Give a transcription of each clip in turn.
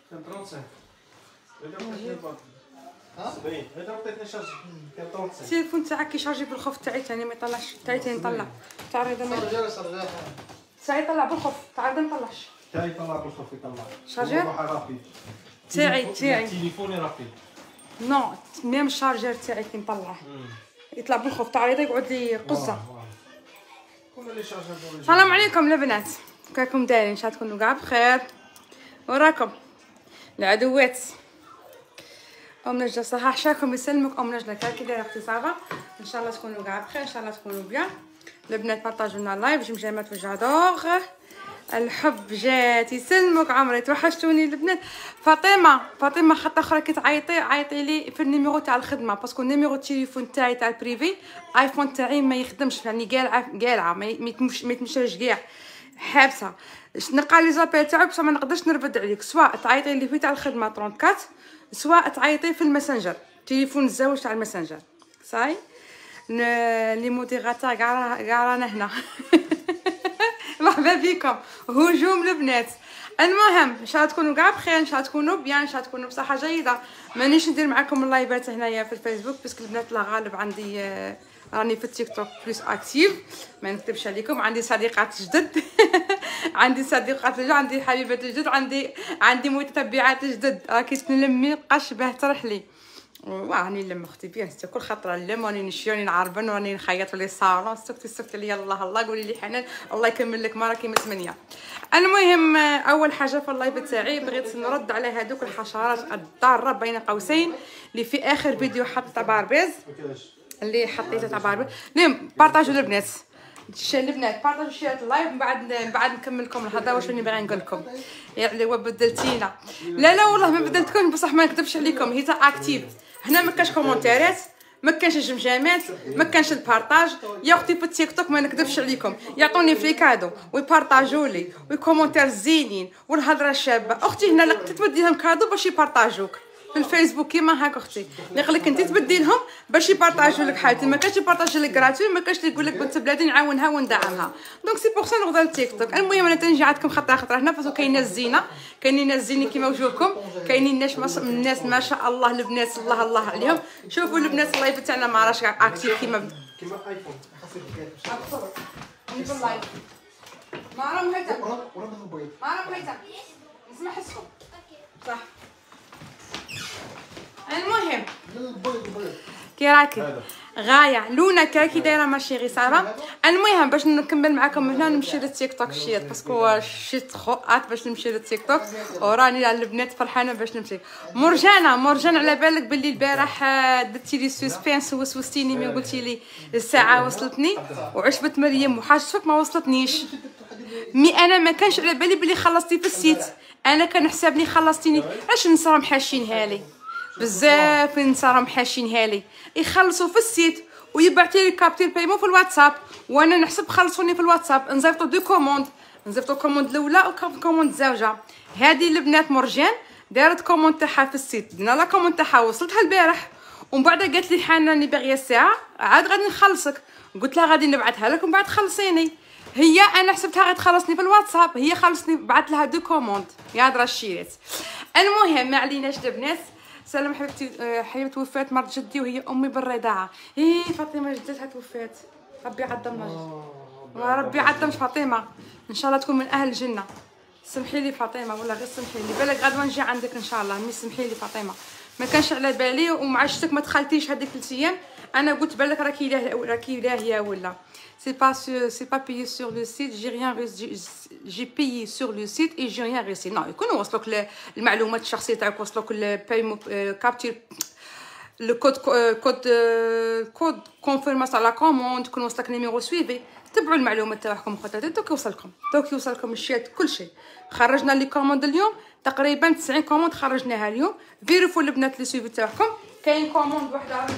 كان 35 70 اذا عطيتني شارج كان 35. التليفون تاعك كيشارجي بالخوف تاعي ثاني ما يطلعش، تاعي ثاني يطلع تاع رضا تاعي يطلع بالخوف تاع رضا ما يطلعش، تاعي يطلع بالخوف يطلع شارجر رابيد تاعي تليفوني رابيد نو ميم الشارجر تاعي كي نطلعه يطلع بالخوف تاع رضا يقعد لي قزه. السلام عليكم البنات، كيفكم دايرين؟ ان شاء الله تكونوا كاع بخير. وراكم العدوات ام نجله صحاح شاكم يسلمك ام نجله كي دايره اختي صافا؟ ان شاء الله تكونوا كاع بخير، ان شاء الله تكونوا بيان. البنات بارطاجوا لنا اللايف، جمجمات وجادور الحب جات يسلمك عمري توحشتوني البنات. فاطمه خط اخرى كي عيطي لي في النيميرو تاع الخدمه باسكو النيميرو التليفون تاعي تاع البريفي ايفون تاعي ما يخدمش، يعني قالعه ما يتمشاش كاع حابسه نلقى لي زابيل تاعك بصح ما نقدرش نرفد عليك، سواء تعيطي لي في تاع الخدمه 34 سواء تعيطي في الماسنجر تليفون الزوج تاع الماسنجر صاي لي موديراتور كاع رانا هنا. مرحبا بكم هجوم البنات. المهم ان شاء الله تكونوا كاع بخير، ان شاء الله تكونوا بيان، ان شاء الله تكونوا بصحه جيده. مانيش ندير معكم اللايفات هنايا في الفيسبوك باسكو البنات لا غالب عندي راني في التيك توك بلوس اكتيف، ما نكذبش عليكم عندي صديقات جدد. عندي صديقات جدد، عندي حبيبات جدد، عندي متتبعات جدد. راكي تنلمي بقاش باه ترحلي راني نلم اختي بيان كل خطره نلم راني نشي راني نعربن راني نخيط لي صالون سكتي لي الله الله قولي لي حنان الله يكمل لك ما راكي متمنيه. المهم اول حاجه في اللايف تاعي بغيت نرد على هذوك الحشرات الضاره بين قوسين اللي في اخر فيديو حط باربيز اللي حطيته تاع باربيز. المهم بارطاجوا البنات بارطاجوا شيرات اللايف من بعد نكمل لكم الهضره واش راني باغي نقول لكم. يعني بدلتينا لا والله ما بدلتكم بصح ما نكذبش عليكم هي تاع اكتيف هنا ما كاش كومونتيرات ما كانش الجمجامات ما كانش البارطاج يا اختي في التيك توك ما نكذبش عليكم يعطوني في كادو ويبارطاجوا لي ويكومونتير زينين والهضره شابه. اختي هنا لقيت تبدي لهم كادو باش يبارطاجوك في الفيسبوك كيما هاك اختي نقول انت تبدي لهم باش يبارطاجوا لك حاجتي ما كانش يبارطاجوا لك غراتوي ما كانش يقول لك بنت بلادي نعاونها وندعمها دونك سي بوغ سا نغدا التيك توك. المهم انا تنجي عندكم خطره هنا باسكو كاين ناس زينه كاينين ناس زينين كيما وجوهكم كاينين الناس ما شاء الله البنات الله عليهم. شوفوا البنات اللايف تاعنا ما راهش اكتيف كيما ايفون ما راهم هيتا نسمع حسكم صح. المهم كي راكي غايه لونا كي دايره ماشي غير صافا. المهم باش نكمل معكم هنا نمشي للتيك توك شيت باسكو شيت خوات باش نمشي للتيك توك وراني على البنات فرحانه باش نمشي. مرجان على بالك باللي البارح درتي لي سسبانس وسوستيني من قلتي لي الساعه وصلتني وعشبت مريم وحاجتك ما وصلتنيش انا ما كانش على بالي بلي خلصتي في السيت انا كان حسابني خلصتيني علاش الناس راهم حاشينها لي بزاف الناس راهم حاشينها لي يخلصوا في السيت ويبعثوا لي كابتير بايمون في الواتساب وانا نحسب خلصوني في الواتساب نزيفطوا دو كوموند نزيفطوا كوموند الاولى وكوموند الزوجه. هذه البنات مرجان دارت كوموند تاعها في السيت درنا لا كوموند تاعها وصلتها البارح ومن بعد قالت لي حنا راني باغيه الساعه عاد غادي نخلصك قلت لها غادي نبعثها لك ومن بعد خلصيني. هي انا حسبتها غادي تخلصني في الواتساب هي خلصني بعثت لها دو كوموند يا درا الشيرات. المهم ما عليناش البنات. سلام حبيبتي توفات مرت جدي وهي امي بالرضاعه. فاطمه جدتها توفات ربي يعظمها وربي يعظمش فاطمه ان شاء الله تكون من اهل الجنه. سمحي لي فاطمه ولا غير سمحي لي بالك غدوه نجي عندك ان شاء الله. مي سمحي لي فاطمه ما كانش على بالي ومع شتك ما دخلتيش هذيك 3 ايام انا قلت بالك راكي لاهيه ولا c'est pas payé sur le site j'ai payé sur le site et j'ai rien reçu. non يكون وصلوك المعلومات الشخصيه تاعك وصلوك البايمون كابتشر كود كونفيرماسيون على كوموند يكون وصلك نيميرو سويفي تبعوا المعلومات تاعكم خواتاتي دوك يوصلكم الشيء كل شيء. خرجنا لي كوموند اليوم تقريبا 90 كوموند خرجناها اليوم. فيريفوا البنات لي سويفي تاعكم كاين كوموند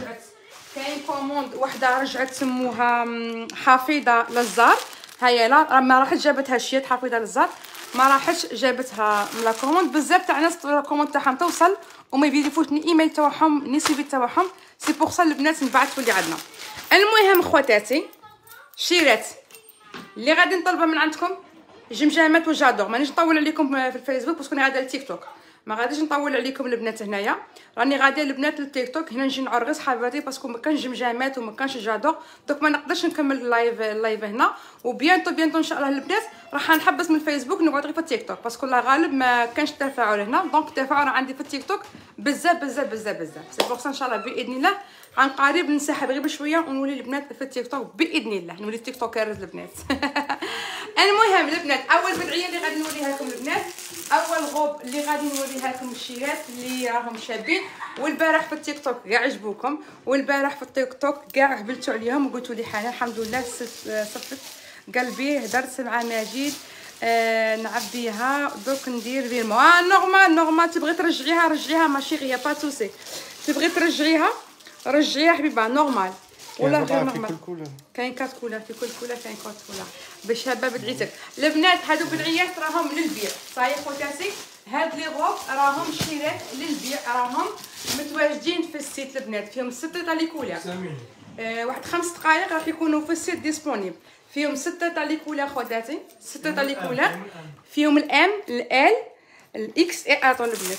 وحده رجعت سموها حفيظه للزار هيا لا ما راحت جابتها الشيت حفيظه للزار ما راحتش جابتها من لا كوموند. بزاف تاع ناس لا كوموند تاعهم توصل وما يفيديفوش ني ايميل تاعهم ني سيفي تاعهم سي بوغ سا البنات نبعثوا اللي عندنا. المهم خواتاتي شيرات اللي غادي نطلبها من عندكم جمجامات وجادور مانيش نطول عليكم في الفيسبوك باسكو انا غادا التيك توك ما غاديش نطول عليكم البنات. هنايا راني غاديه البنات للتيك توك، هنا نجي نعرس حبيباتي باسكو ما كانش جمجامات وما كانش جادو، دوك ما نقدرش نكمل اللايف هنا. وبيانتو ان شاء الله البنات راح نحبس من الفيسبوك، نقعد غير في التيك توك باسكو الله غالب ما كانش تفاعل هنا. دونك التفاعل عندي في التيك توك بزاف بزاف بزاف بزاف. سي بوغ ان شاء الله باذن الله عن قريب نسحب غير بشويه ونولي البنات في التيك توك باذن الله، نولي تيك توكرز البنات. المهم البنات اول بدعيه اللي غادي نوريها لكم البنات، اول غوب اللي غادي نوريها لكم الشيرات اللي راهم شابين، والبارح في التيك توك كاع عجبوكم، والبارح في التيك توك كاع هبلتوا عليهم وقلتوا لي حنا الحمد لله صفت قلبي. هدرت مع ماجد نعبيها دوك ندير فيرمون نورمال تبغي رجعيها ماشي غير با توسي، تبغي رجعيها حبيبه نورمال ولا غير نورمال. كاين كات كولر في كل كولر، كاين كات كولر باش هبه بدعيتك البنات. هادو بدعيات راهم للبيع صاي خواتاتي، هاد لي غوب راهم شيرات للبيع، راهم متواجدين في السيت البنات، فيهم 6 تاع لي كولر. واحد 5 دقائق راح يكونوا في السيت ديسپونيبل، فيهم 6 تاع لي كولر خواتاتي، 6 تاع لي كولر، فيهم الام ال الاكس اي اطول البنات.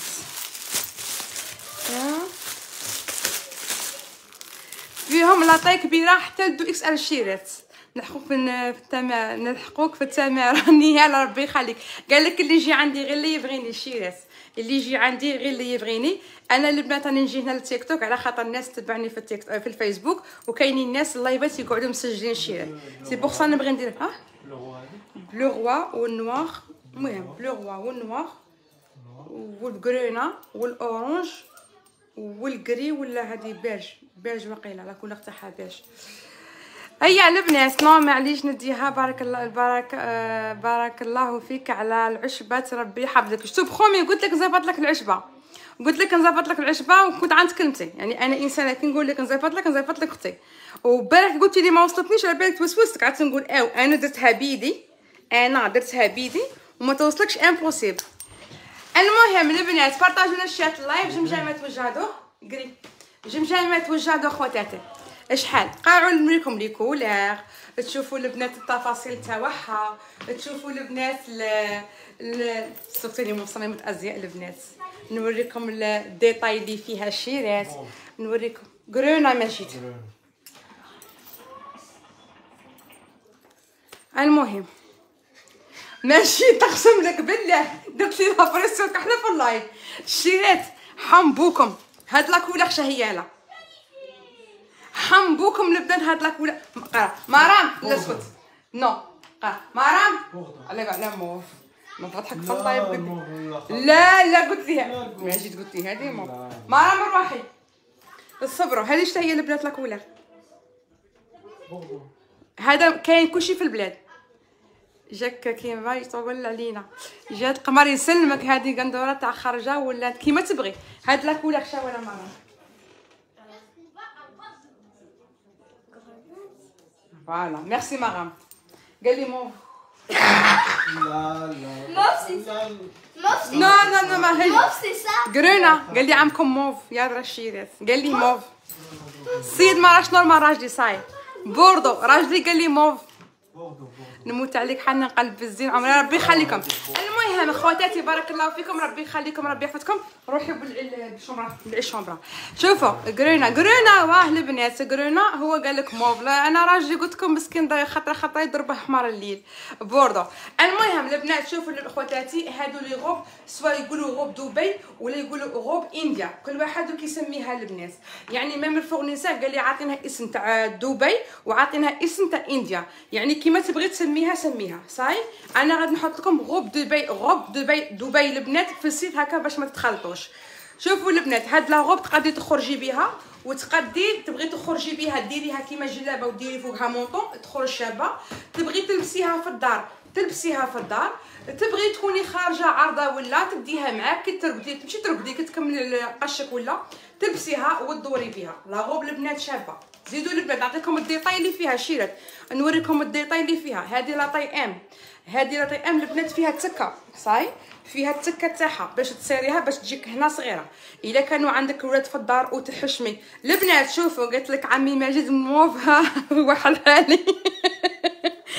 فيهم لاطاي كبيره حتى لدو اكس ال شيرات. نلحقوك في التمارين نيال ربي يخليك. قال لك اللي يجي عندي غير اللي يبغيني الشيرات، اللي يجي عندي غير اللي يبغيني. انا البنات راني نجي هنا للتيك توك على خاطر الناس تتبعني في في الفيسبوك، وكاينين الناس اللايفات يقعدوا مسجلين الشيرات. سي بوغ سا نبغي ندير بلو روا والنوار. المهم بلو روا والنوار والغرينا والاورانج والكري ولا هذه بيج وقيله على كل تاعها بيج. هيا البنات نو معليش نديها. بارك الله بارك الله فيك على العشبه، ربي يحفظك. شوف خومي قلت لك نزبط لك العشبه، وكنت عند كلمتي. يعني انا انسانه كي نقول لك نزبط لك اختي، وبارك قلت لي ما وصلتنيش على بالك توسوست، قعدت نقول انا درتها بيدي وما توصلكش امبوسيبل. المهم البنات بارطاجوا لنا الشات اللايف. جمجامات وجادو قري جمجامات وجادو خواتاتي شحال قاعوا نوريكم لي كولور، تشوفوا البنات التفاصيل تاعها، تشوفوا البنات صوتي لي مصممه ازياء البنات، نوريكم الديتاي اللي فيها الشيرات، نوريكم قرونا ماشي. المهم ماشي تقسم لك بالله درت لي لابريسيون حنا في اللايف. الشيرات حنبوكم هاد لاكولور شهياله، حنبوكم البنات هاد لاكولور. مرام لا اسكت نو مرام على موف ما تضحك في اللايف. لا قلت ليها ماشي، قلت لي هذه موف. مرام روحي الصبروا. هذه شتا هي البنات لاكولور، هذا كاين كلشي في البلاد. جاك كيما يطول علينا، جات القمر يسلمك. هذه قندوره تاع خرجه ولا كيما تبغي. هاد لاكولور شا ولا مرام. فوالا ميرسي مرام. قال لي موف. لا نو ما هي موف سي سا قرونا. قال لي عمكم موف يا رشيدات. قال لي موف. السيد ما راش نورمال راجلي صاي بوردو، راجلي قال لي موف. نموت عليك حنا قلب الزين عمري ربي يخليكم. المهم خواتاتي بارك الله فيكم، ربي يخليكم ربي يحفظكم. روحوا بالشومبرا. شوفوا قرونا واه البنات قرونا. هو قال لك موف، لا انا راجلي قلت لكم مسكين ضايع خطره يضربه حمار الليل بوردو. المهم البنات شوفوا خواتاتي هادو لي غوب، سواء يقولوا غوب دبي ولا يقولوا غوب انديا، كل واحد كيسميها البنات. يعني ميم الفورنيسور قال لي عاطينها اسم تاع دبي وعاطينها اسم تاع انديا، يعني كيما تبغي تسميها صاي. انا غادي نحط لكم غوب دبي البنات في السيت هكا باش ما تتخلطوش. شوفوا البنات هاد لا غوب تقدري تخرجي بها، وتقدي تبغي تخرجي بها ديريها كيما جلابه وديري فوقها مونطون تخرج شابه. تبغي تلبسيها في الدار تلبسيها في الدار، تبغي تكوني خارجه عارضه ولا تديها معاك كي ترقدي تمشي ترقدي كي تكملي قشك ولا تلبسيها وتدوري بها. لا غوب البنات شابه. زيدوا البنات نعطيكم الديتاي اللي فيها شيرات، نوريكم الديتاي اللي فيها. هذه لاطاي ام، هذه لاطاي ام البنات فيها تكه صاي، فيها التكه تاعها باش تصيريها باش تجيك هنا صغيره. الا كانوا عندك ولاد في الدار وتحشمي البنات. شوفوا قلت لك عمي ماجد موفها واحد حالي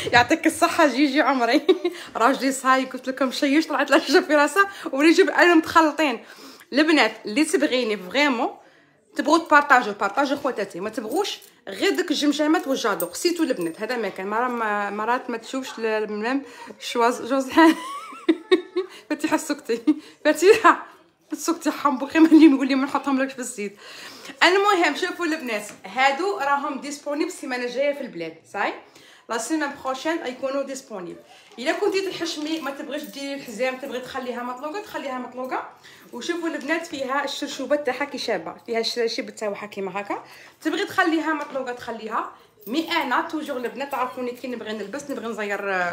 يعطيك الصحه جيجي عمري. راجلي صاي قلت لكم شيش طلعت له شجره في راسها ونجيب انا متخلطين. البنات اللي تبغيني فريمون تبغوا بارطاجو خواتاتي، ما تبغوش غير ديك الجمجمات والجادوق سيتو البنات. هذا ما كان مرات ما تشوفش المهم جوزحان فتيحه سكتي فتيحه سكتي حمبوخي ملي نقول لي ما نحطهم لكش في الزيت. المهم شوفوا البنات هادو راهم ديسپونيبل السيمانه الجايه في البلاد صاي لا سيمين بروشين يكونوا ديسپونيبل. الا كنتي تحشمي ما تبغيش ديري الحزام تبغي تخليها مطلوقه تخليها مطلوقه. وشوفوا البنات فيها الشرشوبه تاعها كي شابه فيها الشراشيب تاعها كيما هكا تبغي تخليها مطلوقه تخليها. مي انا توجور البنات تعرفوني كي نبغي نلبس نبغي نزير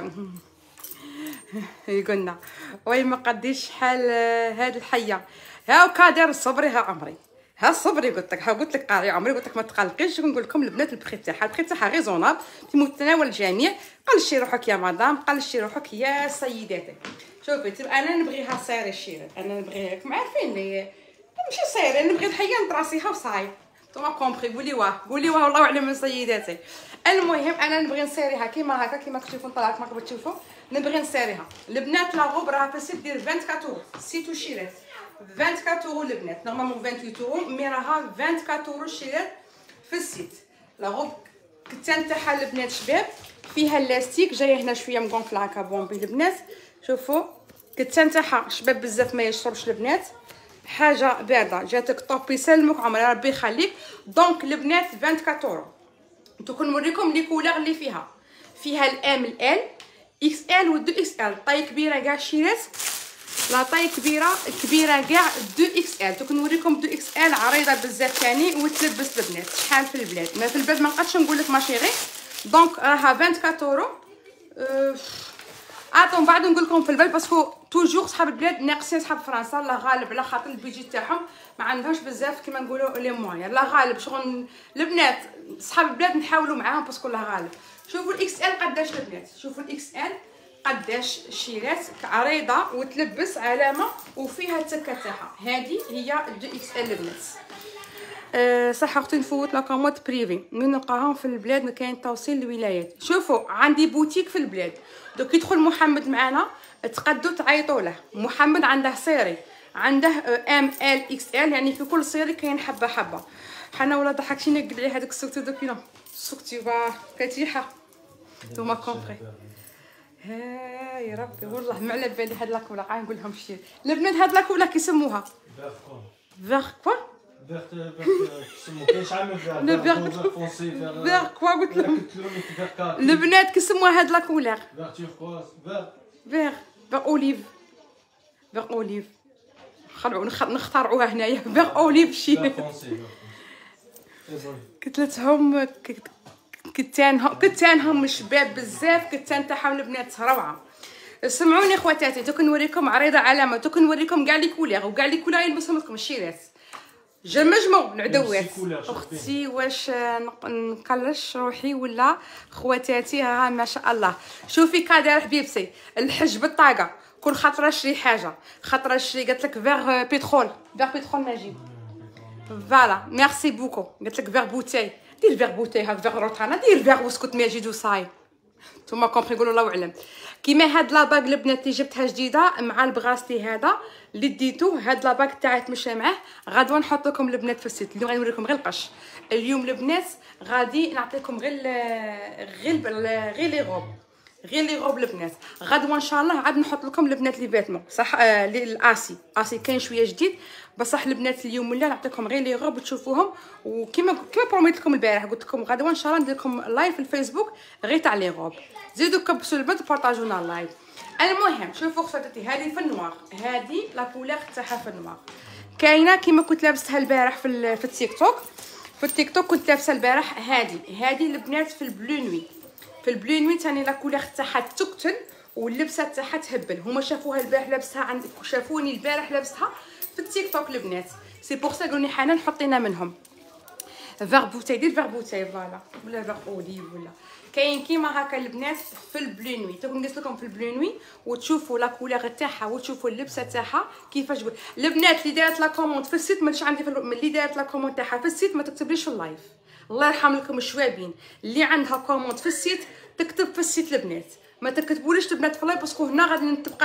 يقولنا وي ما قديش شحال هاد الحيه. هاو كادر صبري ها عمري ها صبري قلت لك قلت لك قاري عمري قلت لك ما تقلقيش. نقول لكم البنات البخي تاعها ريزونابل في متناول الجميع. قلشي روحك يا مدام قلشي روحك يا سيداتي. شوفي انا نبغيها صايره الشيرات انا نبغيها راكم عارفين لي ماشي صايره نبغي الحيه نطراسيها وصاي نتوما كومبري. قولي واه والله اعلم من سيداتي. المهم انا نبغي نسيريها كيما هكا كيما تشوفوا طلعت ما تشوفوا نبغي نسيريها. البنات لا غوب راها في السيت دير 24 اورو سيتو شيرات 24 اورو البنات نورمالمون 28 اورو مي راها 24 اورو الشيرات في السيت. لا غوب كتان تاعها البنات شباب فيها اللاستيك جايه هنا شويه مغونفله هكا بومبي البنات. شوفوا كتان تاعها شباب بزاف ما يشربش البنات حاجه بارده جاتك طوب يسلمك عمري ربي يخليك. دونك البنات 24 اورو. نتو نوريكم لي كولور اللي فيها الام ال اكس ال و 2 اكس ال طاي كبيره كاع شيرات لا طاي كبيره كاع 2 اكس ال. دوك نوريكم 2 اكس ال عريضه بزاف ثاني وتلبس البنات شحال في البلاد ما في البلاد ما نقدش نقول لك ماشي غير. دونك راها 24 اورو. عطوا بعد نقول لكم في البلاد باسكو توجور صحاب البلاد ناقصين صحاب فرنسا لا غالب على خاطر البيجي تاعهم ما عندهمش بزاف كيما نقولوا لي موان لا غالب شغل البنات صحاب البلاد نحاولوا معاهم باسكو لا غالب. شوفوا الاكس ال قداش البنات شوفوا الاكس ال قداش شيرات عريضه وتلبس علامه وفيها التكه تاعها. هذه هي 2 اكس ال البنات. صح اختي نفوت لا كومود بريفي من نلقاهم في البلاد ما كاين توصيل للولايات. شوفوا عندي بوتيك في البلاد دوك يدخل محمد معنا تقدوا تعيطوا له. محمد عنده سيري عنده ام ال اكس ال يعني في كل سيري كاين حبه حبه. حنا ولا ضحكتيني قلعي هذاك السكتو دوكينا سكتي كتيحه نتوما كومبري. ها يا ربي والله ما على بالي هاد لاكولا نقول لهم شي البنات هاد لاكولا كيسموها فيغ كوا كيسموه كاين شحال من فيغ فونسي فيغ كوا قلت لهم البنات كيسموها هاد لاكولا فيغ تيركواز فيغ اوليف فيغ اوليف خلعوا نخترعوها هنايا فيغ اوليف شي قلت لهم كتانهم شباب بزاف كتان تاعهم البنات روعه. سمعوني خواتاتي دوك نوريكم عريضه علامه دوك نوريكم كاع لي كولير وكاع لي كولير يلبسهم لكم الشيرات جمجمو العدوات. اختي واش نقلش روحي ولا خواتاتي ها ما شاء الله. شوفي كادر حبيبتي الحج بالطاقه كل خطره شري حاجه خطره شري قالت لك فيغ بترول نجيب فوالا ميرسي بوكو قالت لك فيغ بوتاي دير فيغ بوتاي هاك فيغ روطانا دير فيغ واسكت ماجد وصاي نتوما كومبري قولوا الله اعلم. كيما هاد لاباغ البنات اللي جبتها جديده مع البغاستي هذا اللي ديتو هاد لاباغ تاعي تمشى معاه غدوه نحط لكم البنات في السيت. اليوم غنوريكم غير القش. اليوم البنات غادي نعطيكم غير لي غوب البنات. غدوه ان شاء الله عاد نحط لكم البنات لي فيتمون صح الاسي كاين شويه جديد بصح البنات اليوم ولا نعطيكم غير لي غوب تشوفوهم. وكيما بروميت لكم البارح قلت لكم غدوه ان شاء الله ندير لكم لايف في الفيسبوك غير تاع لي غوب. زيدوا كبسوا البنات وبارطاجونا اللايف. المهم شوفوا خواتاتي هذه في النوار هذه لا كولور تاعها في النوار كاينه كيما كنت لابستها البارح في التيك توك كنت لابسه البارح هذه البنات في البلو نوي ثاني لا كولور تاعها تقتل واللبسه تاعها تهبل. هما شافوها البارح لابسها شافوني البارح لابسها في التيك توك البنات سي بور سا قالوا لي حنان حطينا منهم فيغ بوتاي دير فيغ بوتاي فوالا ولا فيغ اوليف ولا كاين كيما هكا البنات في البلو نوي. تكون قلت لكم في البلو نوي وتشوفوا لا كولور تاعها وتشوفوا اللبسه تاعها كيفاش قول. البنات اللي دارت لا كوموند في السيت ماشي عندي اللي دارت لا كوموند تاعها في السيت ما تكتبليش في اللايف الله يرحم لكم الشوابين اللي عندها كوموند في السيت تكتب في السيت البنات، ما تكتبوليش البنات في اللايف باسكو هنا غادي تبقى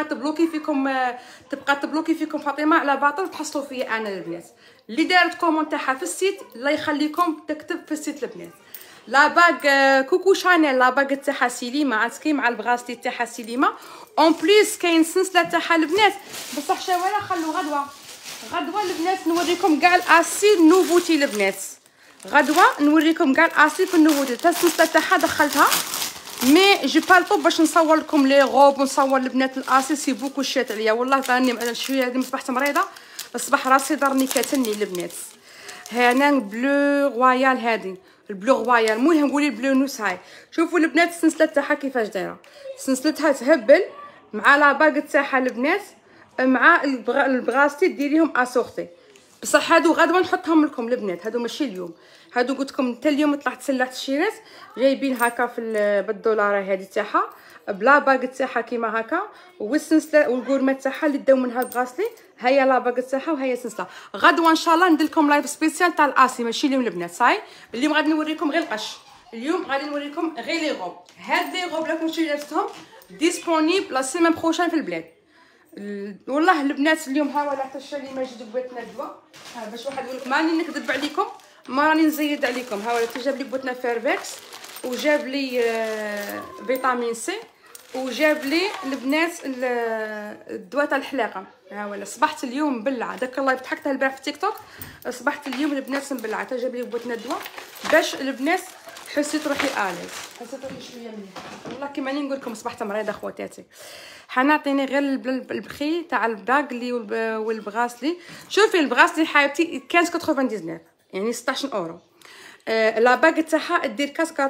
تبلوكي فيكم فاطمه على باطل تحصلوا فيا انا البنات. اللي دارت كوموند تاعها في السيت الله يخليكم تكتب في السيت البنات. لا باغ كوكو شانيل لا باغ تاعها سيليما عتكي مع البغاسلي تاعها سيليما اون بليس كاين سلسله تاعها البنات بصح شاوره خلو غدوه البنات نوريكم كاع الاسي نوفوتي البنات، غدوه نوريكم كاع الاسي في النوفوتي تاع السلسله تاعها دخلتها مي جي با الطو باش نصور لكم لي غوب ونصور البنات الاسي سي بوكو شات عليا والله راني شويه هذه مصبحت مريضه الصباح راسي ضرني كاتلني البنات. هنا بلو رويال هذه البلو رويال المهم نقولي البلو نوس. هاي شوفوا البنات السلسله تاعها كيفاش دايره، سلسلتها تهبل مع لا باغ تاعها البنات مع البغاسلي ديريهم اسورتي بصح هادو غدوه نحطهم لكم البنات، هادو ماشي اليوم، هادو قلت لكم حتى اليوم طلعت سلعت الشيرات جايبين هكا في بالدولار هذه تاعها بلا باغ تاعها كيما هكا والسلسله والكورمات تاعها اللي داو منها البغاسلي هيا لا باغ تاعها وهي السلسله. غدوه ان شاء الله ندير لكم لايف سبيسيال تاع الاسي ماشي اليوم البنات صاي. اليوم غادي نوريكم غير القش، اليوم غادي نوريكم غير لي غوب. هاد لي غوب راكم شريتهم ديسپونيبل لا سيمين بروشين في البلاد والله البنات. اليوم ها ولا حتى الشري ما جبت بوتنا الدواء باش واحد يقول لك ماني نكذب عليكم ما راني نزيد عليكم. ها ولا جاب لي بوتنا فيرفكس وجاب لي فيتامين سي وجاب لي البنات الدواء تاع الحلاقه. ها ولا صبحت اليوم مبلعه داك الله ضحكتها البارح في تيك توك صبحت اليوم البنات مبلعه حتى جاب لي بوتنا الدواء باش البنات حسيت روحي اليز حسيت روحي شويه مليحه والله كيما راني نقول لكم صبحت مريضه خواتاتي. حنعطيني غير البخي تاع الباغلي والبغاسلي. شوفي البغاسلي حبيبتي كان 99 يعني 16 اورو. لا باغ تاعها دير كاس 14.99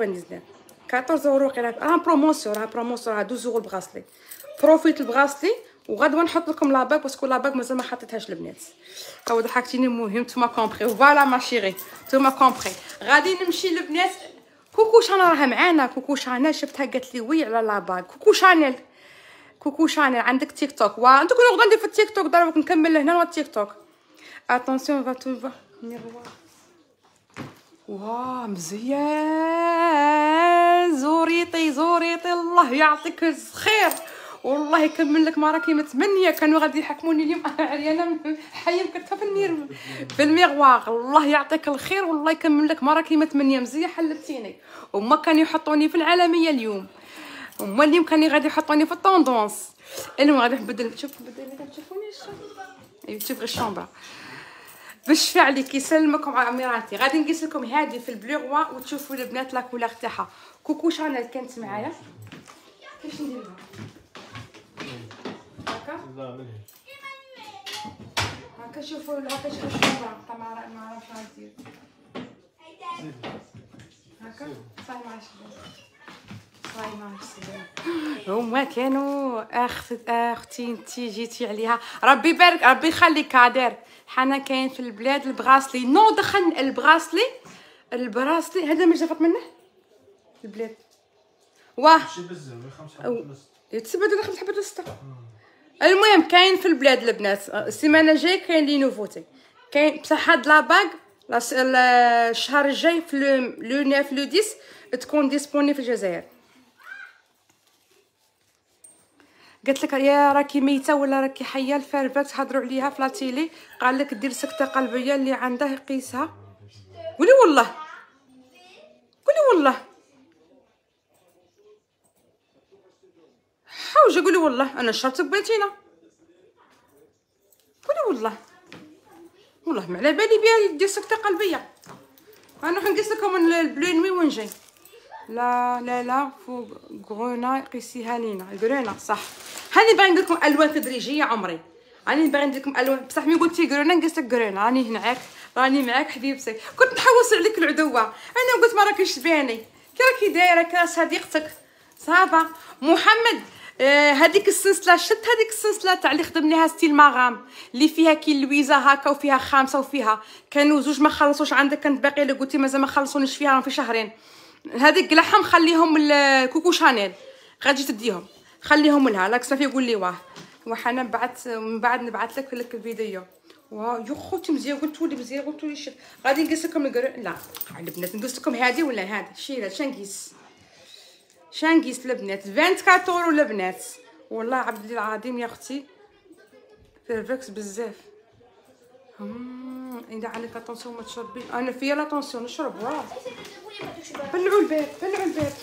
14 اورو غير راه بروموسيون راه 12 اورو البغاسلي. بروفيت البغاسلي وغدوه نحط لكم لا باغ باسكو لا باغ مازال ما حطيتهاش البنات. هاو ضحكتيني المهم نتوما كومبري فوالا ما شيري نتوما كومبري. غادي نمشي للبنات كوكو شانيل راها معانا. كوكو شانيل شفتها قالت لي وي على لا باغ كوكو شانيل عندك تيك توك وانتو كنتو غدا ندير في التيك توك دابا نكمل لهنا التيك توك. اتونسيون فا تو فا ميروار واه مزيان زوريطي الله يعطيك الخير والله يكمل لك ما راكي متمنيه. كانوا غادي يحكموني اليوم عريانه حيه مكتفه في الميغوار الله يعطيك الخير والله يكمل لك ما راكي متمنيه مزيه حلتيني. وما كانوا يحطوني في العالميه اليوم هما اليوم كانوا غادي يحطوني في الطوندونس. المهم غادي نبدل شوف بدل تشوفوني ايوا تشوف غير الشومبره باش فعليك يسلمكم عميراتي. غادي نقيس لكم هذه في البلو غوا وتشوفوا البنات لا كولور تاعها. كوكو شانيل كانت معايا كيفاش نديرها هكا هكا شوفوا هكا شوفوا الشومبره تاع ما عرفتش ندير هكا صاي ما عرفتش هما كانوا اختي انتي جيتي عليها ربي يبارك ربي يخليك كادر. حنا كاين في البلاد البغاسلي نو دخل البغاسلي هذا ما جافت منه البلاد واه ماشي بزاف 5 حبات بس يتسبدوا 5 حبات بس. المهم كاين في البلاد البنات السيمانه الجايه كاين لي نوفوتي كاين بصح هاد لا باغ الشهر الجاي في لو 9 لو 10 تكون ديسپوني في الجزائر. قالت لك يا راكي ميته ولا راكي حيه الفيرفكس هضروا عليها في لاتيلي قال لك دير سكته قلبيه اللي عنده قيسها. قولي والله حوجه قولي والله انا شربت بنتينا قولي والله ما على بالي بها دير سكته قلبيه. انا نقيس لكم البلو نوي وين جاي لا فوق غرونا قيسيها لينا غرونا صح. هاني باغي ندير لكم الوان تدريجيه عمري راني باغي ندير لكم الوان بصح ملي قلتي غرونا نقيس لك غرونا راني معاك حبيبتي. كنت نحوس عليك العدوه انا قلت ما راكيش تباني كي راكي دايره كا صديقتك صافا. محمد هذيك السلسله شفت هذيك السلسله تاع اللي خدمناها ستيل ماغام اللي فيها كي لويزا هكا وفيها خامسه وفيها كانوا زوج ما خلصوش عندك كانت باقي لي قلتي مازال ما خلصونيش فيها راهم في شهرين. هذيك لحم خليهم الكوكو شانيل غادي تديهم خليهم لها لاك صافي يقول لي واه وحنا من بعد نبعث لك الفيديو واو يا خوتي مزيان، قلتوا لي مزيان، قلتوا لي شي غادي نقيس لكم لا البنات نقيس لكم هذه ولا هذه شيله شنقيس البنات 24 البنات والله عبد العظيم يا اختي فيرفكس بزاف. اذا عليك اتونسيون ما تشربي، انا فيا لاتونسيون نشرب. واو بلعوا الباب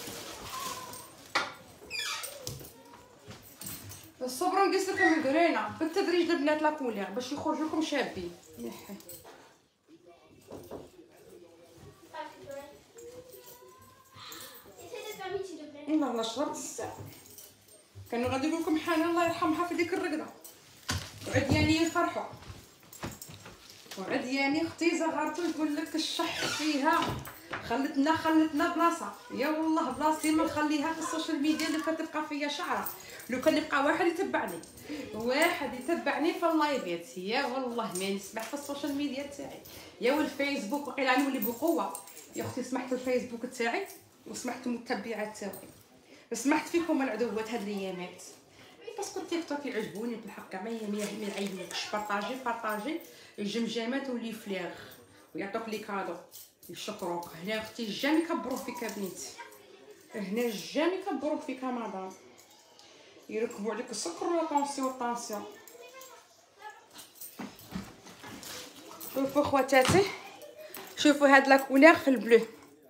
الصبر. نقيس لكم القرينه بالتدريج البنات لاكولير باش يخرج لكم شابين. نحي والله شربت الساعه. كانوا غادي يقول لكم حنان الله يرحمها في ديك الرقده وعدياني يفرحوا، وعدياني اختي زغرتو يقول لك الشح فيها خلتنا بلاصه. يا والله بلاصتي ما نخليها في السوشيال ميديا اللي كتبقى فيا شعره. لو كان يبقى واحد يتبعني في اللايفات، يا والله ما نسمح في السوشيال ميديا تاعي. يا والفيسبوك وقيلا نولي بقوه. يا اختي سمحت الفيسبوك تاعي وسمحت المتبعات تاعي، سمحت فيكم العدوات هاد الايامات باسكو تيك توك يعجبوني بالحق ما يعيبوكش. بارطاجي الجمجمات ولي فليغ ويعطوك لي كادو يشكروك. هنا اختي جامي يكبروا فيك بنيتي، هنا جامي يكبروا فيك مدام، يركبوا عليك السكر ولا طونسيون. شوفوا خواتاتي، شوفوا هاد لاكولير في البلو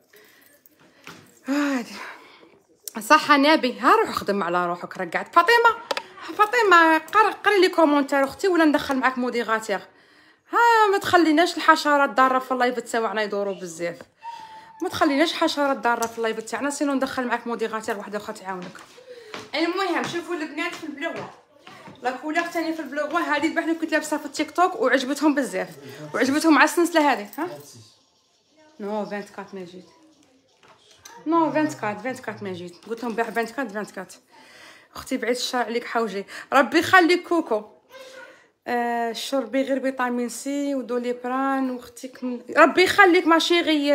هادي صح. نبي ها روح خدم على روحك. رقعت فاطمه قري لي كومونتير اختي ولا ندخل معاك موديغاتير. ها ما تخليناش الحشرات ضاره في اللايف تاعنا يدوروا بزاف، ما تخليناش حشرات ضاره في اللايف تاعنا، سينو ندخل معاك موديغاتير واحده اخرى تعاونك. المهم شوفوا البنات في البلوغه لا كولور ثاني في البلوغه هذه بحال كنت لابسه في التيك توك وعجبتهم بزاف وعجبتهم مع السنسله هذه. ها نو 24 ما جيت، نو 24 ما جيت، قلت لهم بيع 24 اختي بعيد الشر عليك حوجي. ربي يخليك كوكو. شربي غير فيتامين سي ودوليبران واختك ربي يخليك ماشيغي.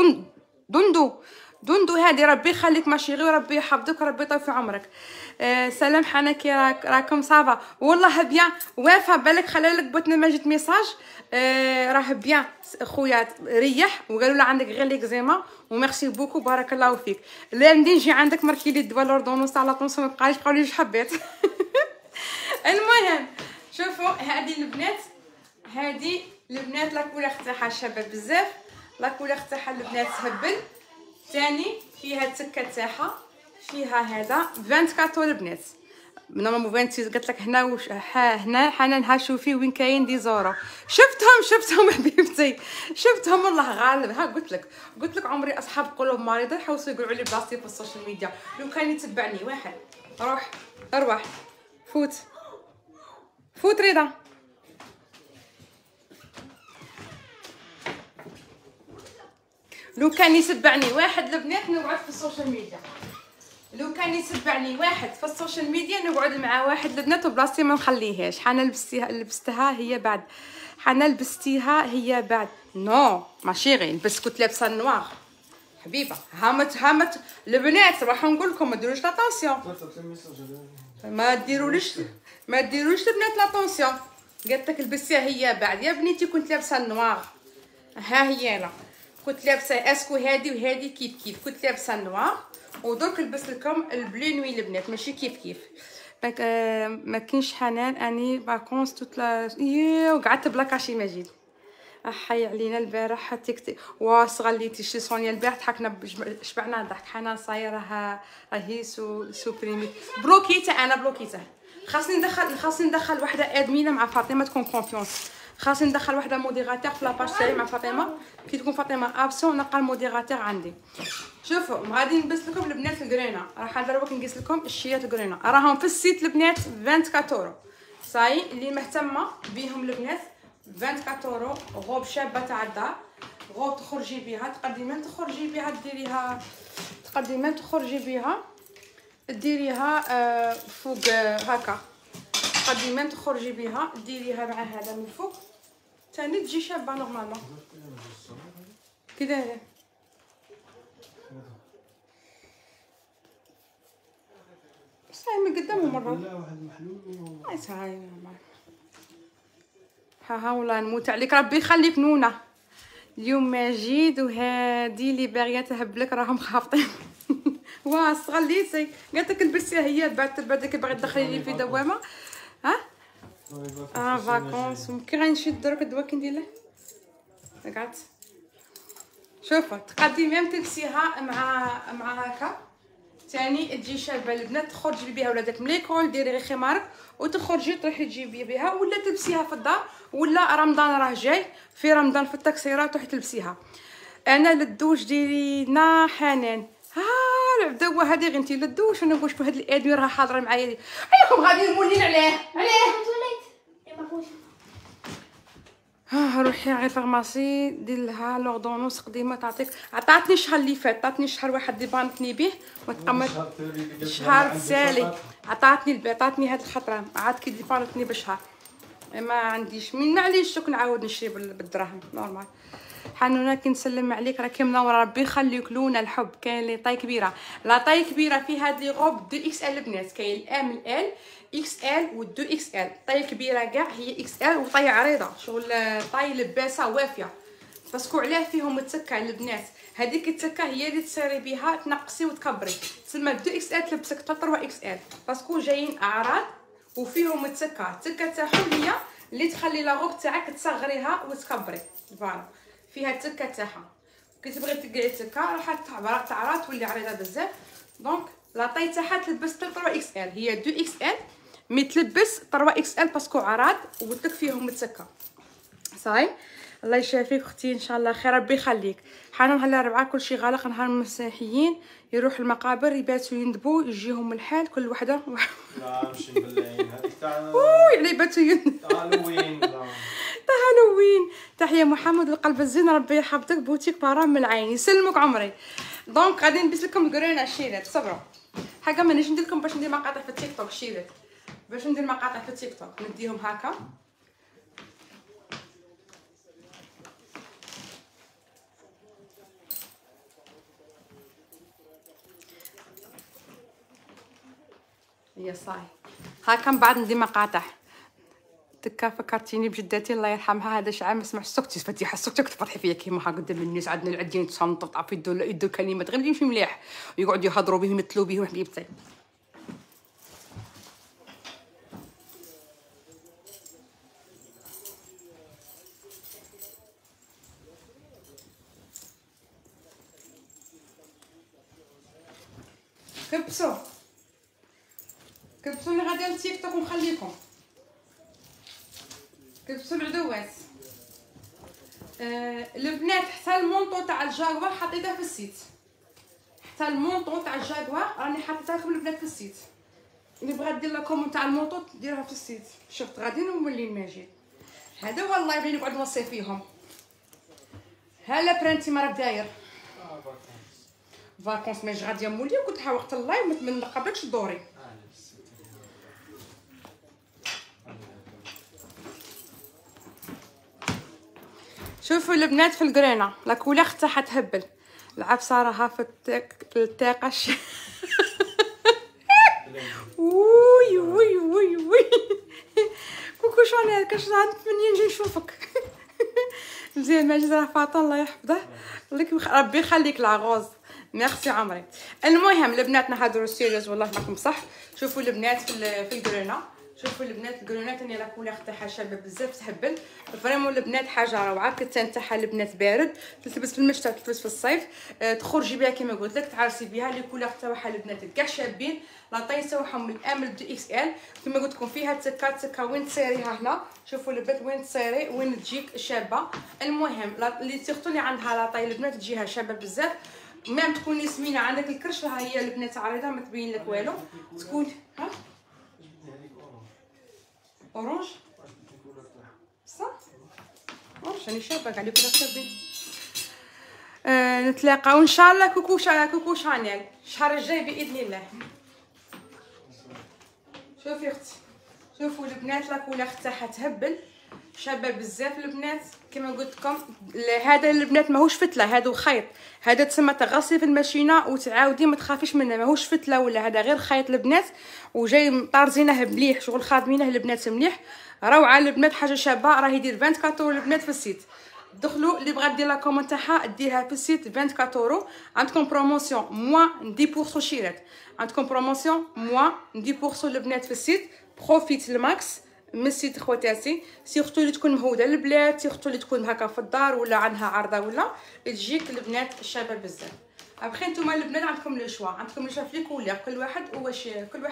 دندو هذه ربي يخليك ماشيغي وربي يحفظك وربي يطول في عمرك. سلام حنكي راكم صافا والله بيان وافا بالك خلالك بوتنا ما جيت ميساج. راه بيان خويا ريح وقالوا له عندك غير ليكزيما وميرسي بوكو بارك الله فيك. لا ندي نجي عندك مركي لي الدواء لوردونوس على طونسو ما بقاش بقاو لي جوج حبات. المهم شوفوا هذه البنات لاكولير تاعها شابه بزاف، لاكولير تاعها البنات تهبل ثاني فيها التكه تاعها فيها هذا 24 البنات نورمالمون 26 قالت لك هنا هنا حنان ها شوفي وين كاين دي زورو. شفتهم حبيبتي شفتهم والله غالب. ها قلت لك عمري اصحاب قلوب مريضه يحوسوا يقولوا لي بلاصتي في السوشيال ميديا. لو كان يتبعني واحد روح فوت رضا لو كان يتبعني واحد البنات نقعد في السوشيال ميديا. لو كان يتبعني واحد في السوشيال ميديا نقعد مع واحد البنات وبلاصتي ما نخليهاش. حنا لبستها هي بعد نو ماشي غير لبست كنت لابسه النوار حبيبه. هامت البنات راح نقول لكم ما ديروش لاتونسيون، ما ديروليش البنات لاتونسيون. قالت لك لبستيها هي بعد يا بنيتي كنت لابسه النوار. ها هي انا كنت لابسه اسكو هادي وهادي كيف كنت لابسه النوار ودرك لبس لكم البلو نوي البنات ماشي كيف ما كاينش حنان اني فاكونس توت لا وقعدت بلا كاشي مجيد. احي علينا البارح تيك واصغليتي شي سونيا البارح ضحكنا شبعنا ضحك. حنان صايره راهي سوبريمي بلوكيته. انا بلوكيته خاصني ندخل وحده ادمينه مع فاطمه تكون كونفيونس. خاصني ندخل وحده موديراتور في لاباج تاعي مع فاطمه كي تكون فاطمه ابسون نلقى الموديراتور عندي. شوفوا غادي نلبس لكم البنات القرينه. راح دروك نقيس لكم الشيات القرينه راهم في السيت البنات 24 صاي اللي مهتمه بيهم البنات 24 غوب شابه تاع الدار غوب تخرجي بها تقدمين تخرجي بها ديريها فوق هكا تقدمين تخرجي بها ديريها مع هذا من فوق ثاني تجي شابه نورمالمون كي دايره. صاي من قدام مره لا واحد محلول هاي ها والله نموت عليك، ربي يخليك نونه. اليوم مجيد وهادي اللي باغيه تهبلك راهم خافطين. واه استغليتي قالت لك لبسيها هي بعدك باغي تدخلي لي في دوامه. ها فاكونس كي غنشد درك الدواء كي ندير له قعدت. شوفوا تقدي ميم تلبسيها مع هكا ثاني تجي شابه البنات، تخرجي بها ولادك من ليكول، ديري غير خمارك وتخرجي تروحي تجيبي بها، ولا تلبسيها في الدار، ولا رمضان راه جاي في رمضان في التكسيرات تروحي تلبسيها. انا للدوش ديرينا حنان العبدوه هذه غير انت للدوش، انا واش هاد الادويه راه حاضره معايا عليكم غادي نمولين عليه روحي غير فارماسي دير لها لوردونوس قديمه تعطيك. عطاتني الشهر اللي فات، عطاتني الشهر واحد اللي بانتني به وتقمت شهر تسالي، عطاتني هاد الخطره عاد كي ديبانتني بشهر ما عنديش من معليش شوك نعاود نشري بالدراهم نورمال. حنونه كنسلم عليك راكي منوره، ربي يخليك لونا الحب. كاين لي طاي كبيره، لا طاي كبيره في هاد لي غوب 2 اكس ال البنات، كاين الام ال اكس ال و 2 اكس ال. طاي كبيره كاع هي اكس ال، وطاي عريضه شغل طاي لباسه وافيه. باسكو علاه فيهم التكه البنات، هذيك التكه هي اللي تسيري بها تنقصي وتكبري، تسمى 2 اكس ال تلبسك 3 اكس ال، باسكو جايين اعراض وفيهم التكه تاعهم هي اللي تخلي لا غوب تاعك تصغريها وتكبري. فوالا فيها التكه تاعها، كي تبغي تقعي التكه راح تعرى تولي عريضه بزاف. دونك لا طاي تاعها تلبس 3 اكس ال، هي 2 اكس ال مي تلبس 3 اكس ال باسكو عراض وقلت لك فيهم التكه. صاي الله يشافيك اختي ان شاء الله خير، ربي يخليك. حنا نهار الاربعاء كلشي غالق، نهار المسيحيين يروح المقابر يباتوا يندبوا يجيهم الحال كل وحده. لا ماشي مبلعين هذيك تاع يعني باتوا هالوين. هالوين. تحيه محمد القلب الزين، ربي يحفظك بوتيك بارام من العين يسلمك عمري. دونك غادي نلبس لكم القرينه الشيرات، صبروا حاجه مانيش ندير لكم باش ندير مقاطع في التيك توك شيرات، باش ندير مقاطع في التيك توك نديهم هكا. يا صاي هاكا من بعد ندير مقاطع. تكا فكرتيني بجدتي الله يرحمها، هذا شعار ما سمعت سكتي فتيحه سكتي تفرحي فيا كيما هكا قدام الناس. عندنا العديان تصنطط تعرفي يدوا كلمات غير يمشي مليح ويقعدوا يهضروا به يمثلوا به وحبيبتي. كبسوا اللي غادي للتيك توك ونخليكم كبسوا العدوات. البنات حتى المونطو تاع الجاكوار حطيتها في السيت، حتى المونطو تاع الجاكوار راني حطيتها لكم البنات في السيت. اللي بغات دير لكم تاع المونطو ديرها في السيت. شفت غادي نولي ماجد هذا والله يبغي نقعد نوصي فيهم. هلا برانتي ما راه داير فاكونس ماجي غادي مولي وقلت لها وقت الله ما نقبلكش دوري. شوفوا البنات في القرينه لا كولير تاعها تهبل، العبسه راها في التاقش. وي وي وي وي كوكو شانيل كاش نتمنى نجي نشوفك. مزيان ماجد راه فاطمه الله يحفظه ربي يخليك العغوز. ميرسي عمري. المهم البنات نهضروا سيريوس والله معكم صح. شوفوا البنات في القرينه، شوفوا البنات الكرونات اني لا كولير تاعها شابه بزاف تهبل فريمون. البنات حاجه روعه، كتان تاعها البنات بارد تلبس في الشتاء تلبس في الصيف، تخرجي بها كما قلت لك تعرسي بها. لي كولير تاعها البنات كاع شابين، لا طاي تاعهم من ام ل 2 اكس ال كما قلت لكم. فيها تكه وين تصيريها هنا، شوفوا البنات وين تصيري وين تجيك شابه. المهم اللي سيرتو اللي عندها لا طاي البنات تجيها شابه بزاف، ميم تكوني سمينه عندك الكرش راه هي البنات عريضه ما تبين لك والو تكون ها اورانج صح اورانج راني شابه كاع لي كولور شابين. نتلاقاو ان شاء الله كوكو شانيل الشهر الجاي باذن الله. شوفي اختي، شوفوا البنات لا كولور تاعها تهبل، شابه بزاف البنات كما قلت لكم. هذا البنات ماهوش فتله، هذا خيط، هذا تسمى تغسلي في الماشينه وتعاودي ما تخافيش منه، ماهوش فتله ولا هذا غير خيط البنات، وجاي طارزينه مليح، شغل خادمينه البنات مليح، روعه البنات، حاجه شابه. راه يدير 24 البنات في السيت. دخلوا اللي بغا دير لا كومون تاعها ديرها في السيت 24 €. عندكم بروموسيون موان 10% شيرات، عندكم بروموسيون موان 10% البنات في السيت. بروفيت الماكس من السيت خواتاتي، سيرتو اللي تكون مهوده البلاد، سيرتو اللي تكون هكا في الدار ولا عندها عرضه ولا تجيك البنات شابه بزاف. ابخي نتوما البنات عندكم لو شوا، عندكم لو شوا في كولير، كل واحد واش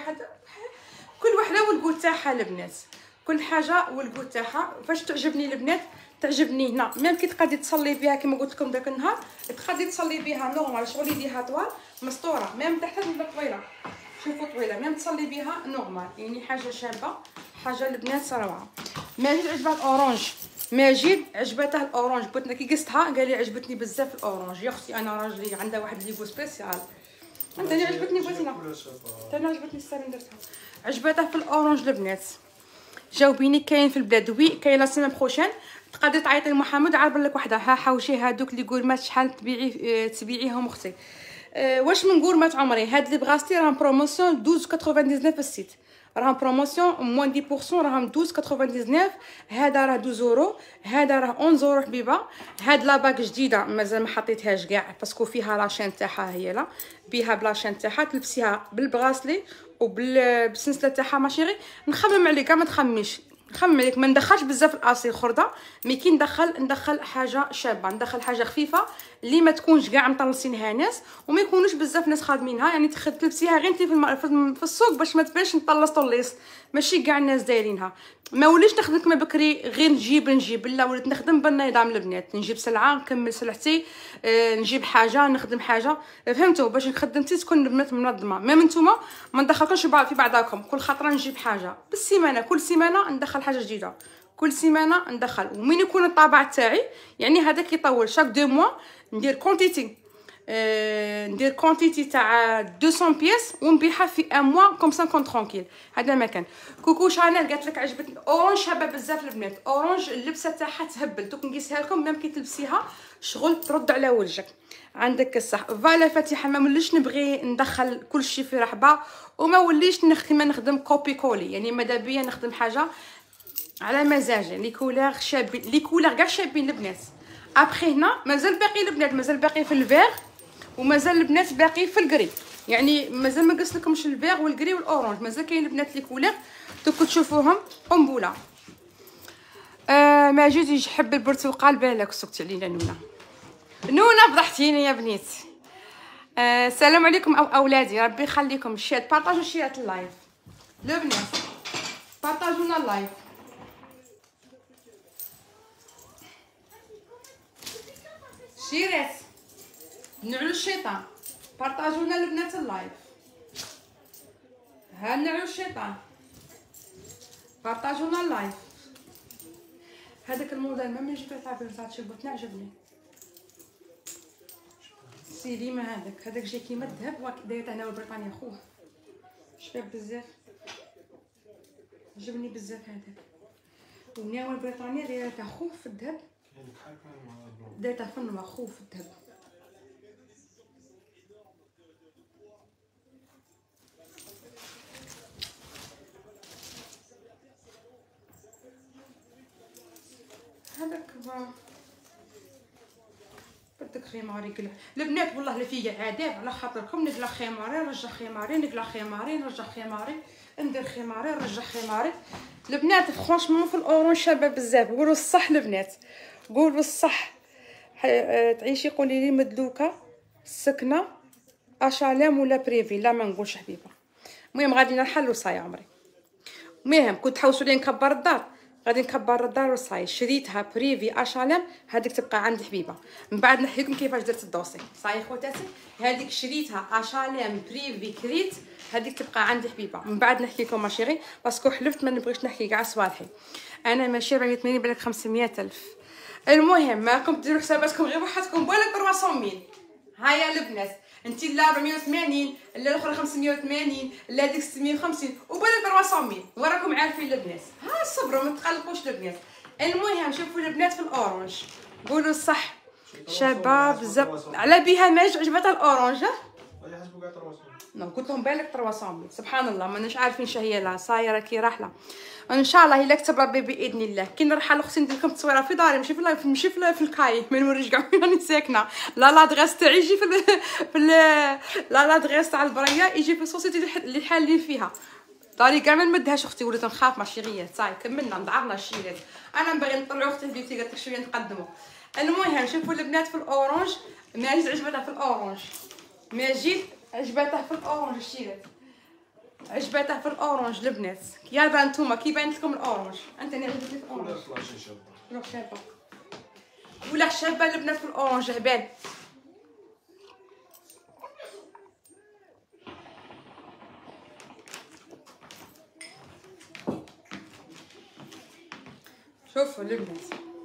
كل وحده والكول تاعها البنات، كل حاجه والكول تاعها. فاش تعجبني البنات تعجبني هنا، ميم كي تقدري تصلي بها كما قلت لكم داك النهار، تقدري تصلي بها نورمال، شغل يديها طوال مسطوره، ميم تحت طويله، شوفوا طويله، ميم تصلي بها نورمال، يعني حاجه شابه، حاجه البنات روعه. ماجد عجبها الاورانج، ماجد عجبته الاورانج، قلت لك كي قستها قال لي عجبتني بزاف الاورانج. يا اختي انا راجلي عندها واحد ليغو سبيسيال، انت اللي عجبتني قلت لنا، انا عجبتني السالين درتها، عجبتها في الاورانج البنات. جاوبيني كاين في البلاد؟ وي كاين لا سيمين بروشين، تقدري تعيطي لمحمد عارف لك وحده. ها حوشي هادوك لي غورمات شحال تبيعيهم اختي. واش من غورمات عمري؟ هاد لي بغاستي راهم بروموسيون 12.99 في السيت، راهم بروموسيون موان 10%، راهم 12.99. هذا راه 12 €، هذا راه 11 € حبيبه. هاد لاباك جديده مازال ما حطيتهاش كاع باسكو فيها لاشين تاعها، هي لا بيها بلاشين تاعها، تلبسيها بالبغاسلي وبالسلسله تاعها ماشي غير. نخمم عليك ما تخميش، نخمم عليك، ما ندخلش بزاف الاصيل خرده، مي كي ندخل حاجه شابه، ندخل حاجه خفيفه اللي ما تكونش كاع مطلسينها ناس وما يكونوش بزاف ناس خادمينها، يعني تلبسيها غير انت في السوق باش ما تبانش مطلس طليس، ماشي كاع الناس دايرينها. ما وليش نخدم كما بكري غير نجيب، لا وليت نخدم بالنظام البنات، نجيب سلعه نكمل سلعتي، نجيب حاجه نخدم حاجه، فهمتوا؟ باش خدمتي تكون البنات منظمه. ميم نتوما ما ندخلكمش في بعضاكم، كل خطره نجيب حاجه بالسيمانه، كل سيمانه ندخل حاجه جديده، كل سيمانه ندخل. ومين يكون الطابع تاعي يعني هذاك يطول شاك 2 موا ندير كونتيتي تاع 200 بيس ونبيعها في 1 موا كوم سا كون ترونكيل. هذا ما كان. كوكو شانيل قالت لك عجبتني اورانج، شابه بزاف البنات، اورانج اللبسه تاعها تهبل، دوك نقيسها لكم ميم كي تلبسيها شغل ترد على وجهك. عندك الصح فوالا فاتحه، ما وليش نبغي ندخل كلشي في رحبه، وما وليش نخدم كوبي كولي، يعني ماذا بيا نخدم حاجه على مزاجي، لي كولور شابين، لي كولور كاع شابين البنات. ابخي هنا مازال باقي البنات، مازال باقي في الفيغ، ومازال البنات باقي في الكري، يعني مازال ما قص لكمش الفيغ والكري والاورانج، مازال كاين البنات لي كولور دوك تشوفوهم قنبله. ماجد يحب البرتقال، بالك سكتي علينا نونا فضحتيني يا بنيت. السلام عليكم اولادي، ربي يخليكم. شير بارطاجوا شيرات اللايف لو بنات، بارطاجونا اللايف. شيرات نعلو الشيطان، بارطاجونا البنات اللايف، ها نعلو الشيطان، بارطاجونا اللايف. هذاك الموديل ما جبت تاع فيرساتشي بغيت عجبني سيدي، ما هذاك جاي كيما الذهب، دايره هنا بريطانيا خوه شباب بزاف، عجبني بزاف هذاك. وناول بريطانيا دايره تاع خوه في الذهب، دايره تاع فن خوه في الذهب. هذاك بدك خماري كله البنات، والله لا فيا عذاب على خاطركم. نقلع خماري نرجع خماري، نقلع خماري نرجع خماري، ندير خماري نرجع خماري. البنات فرانشمون في الاورانج شابه بزاف، قولوا الصح البنات، قولوا الصح. تعيشي قولي لي مدلوكه سكنه اشالام ولا بريفي؟ لا ما نقولش حبيبه. المهم غادي نحلو صاي عمري. المهم كنت تحوسوا لي نكبر الدار، غادي نكبر الدار وصاي. شريتها بريفي اشالام، هذيك تبقى عندي حبيبه. من بعد نحكي لكم كيفاش درت الدوسي صاي خواتاتي. هذيك شريتها اشالام بريفي كريت، هذيك تبقى عندي حبيبه. من بعد نحكي لكم ماشي غير باسكو حلفت ما نبغيش نحكي كاع صوالحي، انا ماشي 480 بالك 500,000. المهم ماكم ديروا حساباتكم غير وحدكم بالك 300,000. هيا البنات انتي لا 480 لا الاخرى 580 لا هذيك 650 وبالك 300,000 وراكم عارفين البنات. ها صبروا ما تقلقوش البنات. المهم شوفوا البنات في الاورانج قولوا الصح شباب بزاف على بها ماج عجبتها الاورانج. قلت لهم بالك 300 سبحان الله ماناش عارفين شهيه لها صايره كي راحله ان شاء الله الا كتب ربي باذن الله. كي نروح اختي ندير لكم التصويره في داري ماشي في الكاي ما نوريش كاع وين راني ساكنه. لا لادغيس تاعي يجي في لا لادغيس تاع البريه يجي في السوسيتي اللي حالين فيها داري كاع ما نمدهاش اختي وليت نخاف ماشي غيات صاي كملنا نضعفنا الشيلات. انا نبغي نطلعوا اختي بنتي قالت لك شويه نقدموا. المهم شوفوا البنات في الاورانج ماجد عجبتها في الاورانج ماجد عجبتها في الاورانج الشيلات عجبتها في الاورانج البنات. يلا نتوما كي بانت لكم الاورانج انت اللي عجبتني في الاورانج ولا شابه ولا شابه البنات في الاورانج هبال. شوفوا البنات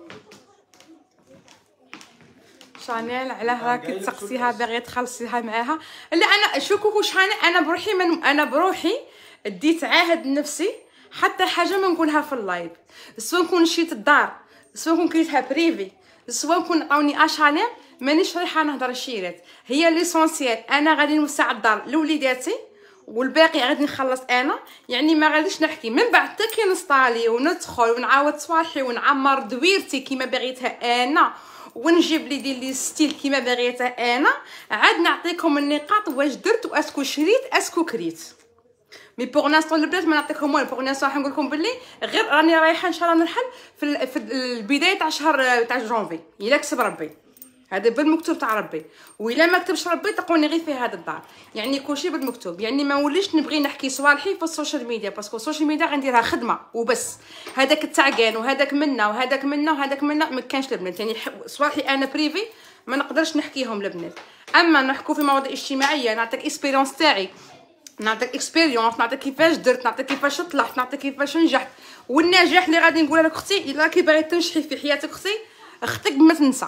شانيل علاه راكي تسقسيها باغيه تخلصيها معاها. لا انا شوكو شحال انا بروحي ديت عاهد نفسي حتى حاجه ما نقولها في اللايف سواء نكون شيت الدار سواء نكون كريتها بريفي سواء نكون عاوني اشانيل مانيش رايحه نهضر الشيرات هي ليسونسيال. انا غادي نوسع الدار لوليداتي والباقي غادي نخلص انا يعني ما غاديش نحكي من بعد حتى كي نسطالي وندخل ونعاود صوالحي ونعمر دويرتي كيما باغيتها انا ونجيب لي دير لي ستيل كيما باغيتها انا عاد نعطيكم النقاط واش درت واسكو شريت اسكو كريت. مي بوغ نانستون البنات ما نعطيكم والو بوغ نانستون راح نقول لكم بلي غير راني رايحه ان شاء الله نرحل في البدايه تاع شهر تاع جونفي الا كتب ربي هذا بالمكتوب تاع ربي والا ما كتبش ربي تلقوني غير في هذا الدار يعني كلشي بالمكتوب. يعني ما وليش نبغي نحكي صوالحي في السوشيال ميديا باسكو السوشيال ميديا غنديرها خدمه وبس. هذاك التعقان وهذاك منا وهذاك منا وهذاك منا ما كانش البنات يعني صوالحي انا بريفي ما نقدرش نحكيهم البنات. اما نحكوا في مواضيع اجتماعيه نعطيك اكسبيريونس تاعي نعطيك اكسبيريونس نعطيك كيفاش درت نعطيك كيفاش طلعت نعطيك كيفاش نجحت. والنجاح اللي غادي نقولها لك اختي الا راكي باغي تنجحي في حياتك اختي اختك ما تنسى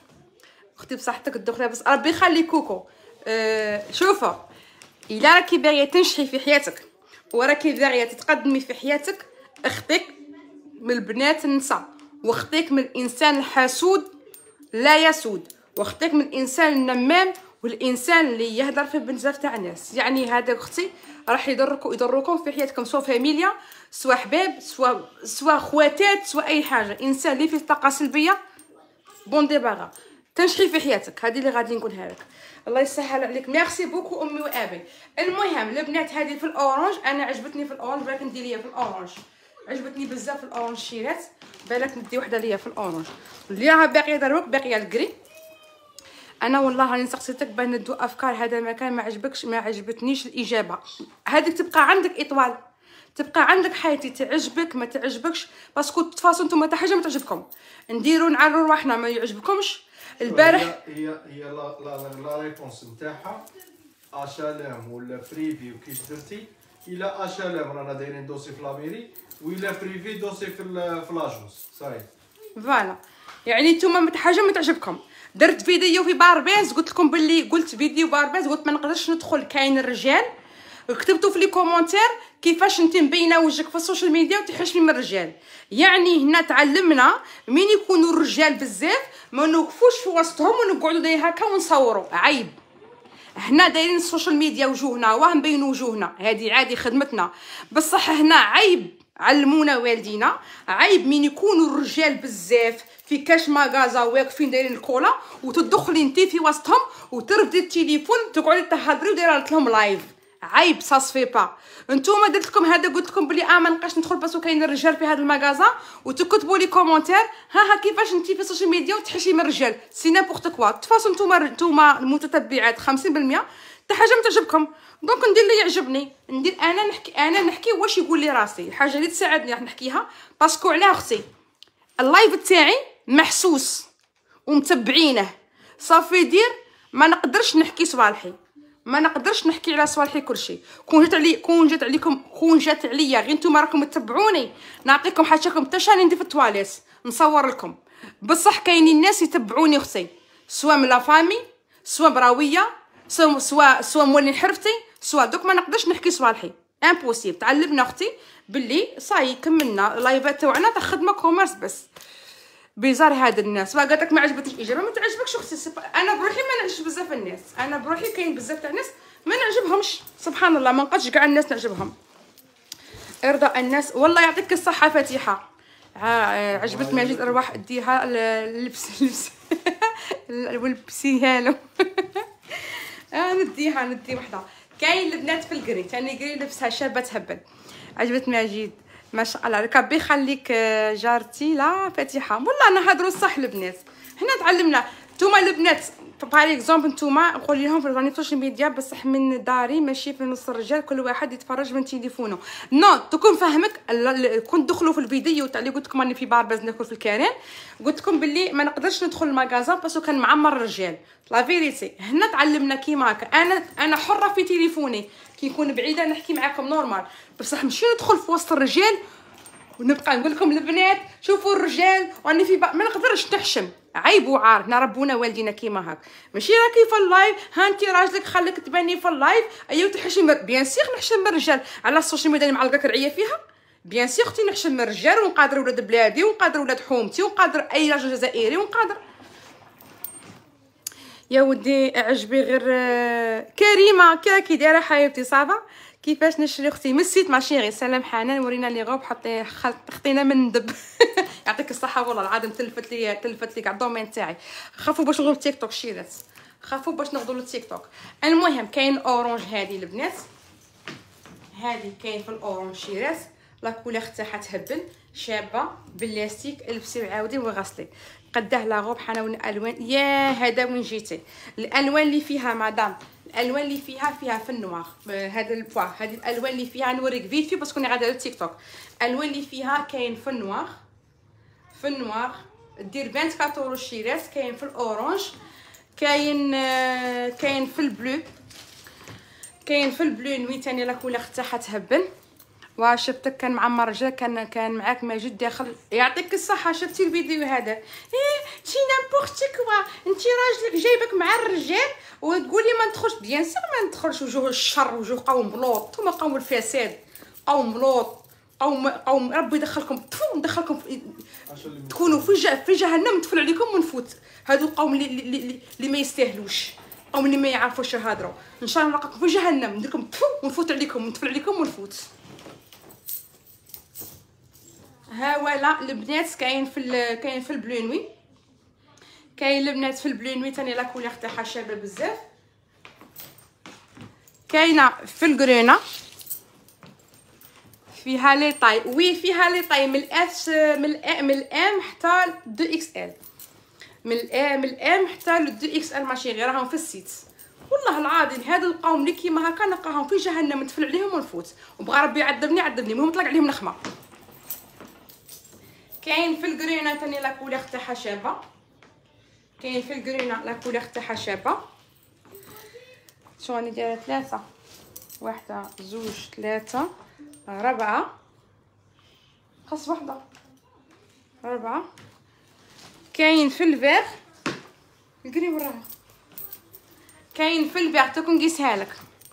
اختي بصحتك الدخله بس ربي يخلي كوكو. شوفوا الا راكي باغيه تنجحي في حياتك وراكي باغيه تتقدمي في حياتك اختك من البنات النساء واختك من الانسان الحسود لا يسود واختك من الانسان النمام والانسان اللي يهدر في بزاف تاع الناس. يعني هذا اختي راح يضركم في حياتكم سواء فاميليا سواء حباب سواء خواتات سواء اي حاجه. انسان اللي فيه طاقه سلبيه بون ديباغا تنجحي في حياتك هذه اللي غادي نقولها لك. الله يسهل عليك ميرسي بوكو امي وابي. المهم البنات هذه في الاورانج انا عجبتني في الاورانج بالك ندير ليا في الاورانج عجبتني بزاف في الاورانج شيرات بالك ندي وحده ليا في الاورانج اللي راه باقيه دروك باقيه الكري. انا والله راني سقسيتك بان ندو افكار هذا المكان ما عجبكش ما عجبتنيش الاجابه هذيك تبقى عندك اطوال تبقى عندك حياتي تعجبك ما تعجبكش باسكو تفاصل نتوما حتى حاجه ما تعجبكم نديرو نعرو رواحنا ما يعجبكمش. البارح هي لا ريبونس نتاعها اشالام ولا بريفي وكيش درتي الى اشالام رانا دايرين دوسي في لاميري ولا بريفي دوسي في لاجونس صاي فوالا. يعني نتوما حاجه ما تعجبكم درت فيديو في باربيز قلت لكم باللي قلت فيديو باربيز قلت ما نقدرش ندخل كاين الرجال كتبتوا في لي كومونتير كيفاش انت مبينه وجهك في السوشيال ميديا وتحشمي من الرجال. يعني هنا تعلمنا مين يكونوا الرجال بزاف ما نوقفوش في وسطهم ونقعدوا داير هكا ونصوروا عيب. هنا دايرين السوشيال ميديا وجوهنا واه نبينوا وجوهنا هذه عادي خدمتنا بصح هنا عيب علمونا والدينا عيب مين يكونوا الرجال بزاف في كاش ماغازا واقفين دايرين الكولا وتدخلي انت في وسطهم وترفدي التليفون تقعدي تهضري ودايره لهم لايف عيب ساسفي با. نتوما درت لكم هذا قلت لكم بلي ما نبقاش ندخل باسكو كاين الرجال في هذا المغازا وتكتبوا لي كومونتير ها كيفاش انت في السوشيال ميديا وتحشي من الرجال سي نيمبورط كوا. تفاصل نتوما المتتبعات 50% حتى حاجه ما تعجبكم دونك ندير اللي يعجبني ندير انا نحكي واش يقول لي راسي الحاجه اللي تساعدني راح نحكيها باسكو على اختي اللايف تاعي محسوس ومتبعينه صافي دير ما نقدرش نحكي صوالحي ما نقدرش نحكي على صوالحي كلشي كون جات عليا غير نتوما راكم تتبعوني نعطيكم حاجتكم حتى شاني ندير في التواليت نصور لكم بصح كاينين الناس يتبعوني اختي سواء من لا فامي سواء براويه سواء مولين حرفتي سواء دوك ما نقدرش نحكي صوالحي امبوسيبل. تعلمنا اختي باللي صاي كملنا لايفات تاعنا تاع خدمه كوميرس بس. بيزار هاد الناس ما قالت لك ما عجبتنيش الاجابه ما تعجبكش اختي. انا بروحي ما نعجبش بزاف الناس، انا بروحي كاين بزاف تاع الناس ما نعجبهمش، سبحان الله ما نقدش كاع الناس نعجبهم. ارضاء الناس. والله يعطيك الصحه فاتحه. عجبت ماجد ارواح ديها اللبس ولبسيها له. ندي وحده. كاين البنات في الكري ثاني كري لبسها شابه تهبل. عجبت ماجد ما شاء الله. ربي يخليك جارتي لا فاتحه. والله انا هضروا صح البنات. حنا تعلمنا نتوما البنات باغ اكزومبل نتوما نقول لهم في السوشيال ميديا بصح من داري ماشي في نص الرجال كل واحد يتفرج من تليفونه. نو تكون فهمك. كنت دخلوا في الفيديو تاع اللي قلت لكم راني في بارباز ناكل في الكارين قلت لكم باللي ما نقدرش ندخل المغازا باسكو كان معمر الرجال. لا فيريتي هنا تعلمنا كيما هكا. انا حره في تليفوني كي نكون بعيده نحكي معاكم نورمال بصح ماشي ندخل في وسط الرجال ونبقى نقول لكم البنات شوفوا الرجال راني في ما نقدرش نحشم. عيب وعار. حنا ربونا والدينا كيما هاك. ماشي راكي في اللايف ها انت راجلك خليك تباني في اللايف ايوا تحشم. بيان سيغ نحشم من الرجال على السوشيال ميديا معلقه كرعيه فيها. بيان سيغ اختي نحشم من الرجال ونقادر ولاد بلادي ونقادر ولاد حومتي ونقادر اي راجل جزائري ونقادر. يا ودي عجبي غير كريمه كي دايره حبيبتي صافا. كيفاش نشري اختي من السيت ماشي غير سلام حنان ورينا لي غوب حطي خطينا من ندب. يعطيك الصحه والله العظيم تلفت لي كاع الدومين تاعي. خافوا باش نغدو التيك توك شيرات خافوا باش نغدو التيك توك. المهم كاين اورانج هذه البنات هذه كاين في الاورانج شيرات لا كولور تاعها تهبل شابه باللاستيك. البسي وعاودي وغسلي قداه لا غوب حنا الالوان. يا هذا وين جيتي الالوان اللي فيها مدام. الالوان اللي فيها في النوار. هذا البوا هذه الالوان اللي فيها نوريك فيديو باسكو انا غادا على التيك توك. الالوان اللي فيها كاين في النوار دير 24 شيرات. كاين في الاورانج كاين في البلو نوي ثاني لا كولور تاعها تهبل. وشفتك كان معمر رجال كان معاك ماجد داخل. يعطيك الصحه. شفتي الفيديو هذا شي نامبورت كوا انت راجلك جايبك مع الرجال وتقولي ما ندخلش. بيان سير ما ندخلش. وجوه الشر وجوه قوم بلوط ثم قوم الفساد قوم بلوط قوم ربي يدخلكم ندخلكم تكونوا في جهنم ندفل عليكم ونفوت. هادو القوم اللي ما يستاهلوش قوم اللي ما يعرفوش يهضروا. ان شاء الله نلقاكم في جهنم نديركم ونفوت عليكم وندفل عليكم ونفوت. ها ولا البنات كاين في البلونوي. كاين البنات في البلونوي ثاني لا كولور تاعها شابه بزاف. كاينه في الكرينا فيها لي طاي. وي فيها لي طاي من الاس من الام حتى 2 اكس ال. من الام حتى 2 اكس ال ماشي غير راهم في السيت. والله العظيم هذا القوم اللي كيما هكا نلقاهم في جهنم ندفل عليهم ونفوت وبغى ربي يعذبني المهم نطلق عليهم نخمه. كاين في الكرينا ثاني لا كولور تاعها شابه. كاين في الكرينا لا كولور تاعها شابه. شو راني دايره 3 1 2 3 4 خاص وحده 4. كاين في الفيغ نقري وراها. كاين في الفيغ تكون نقيسها لك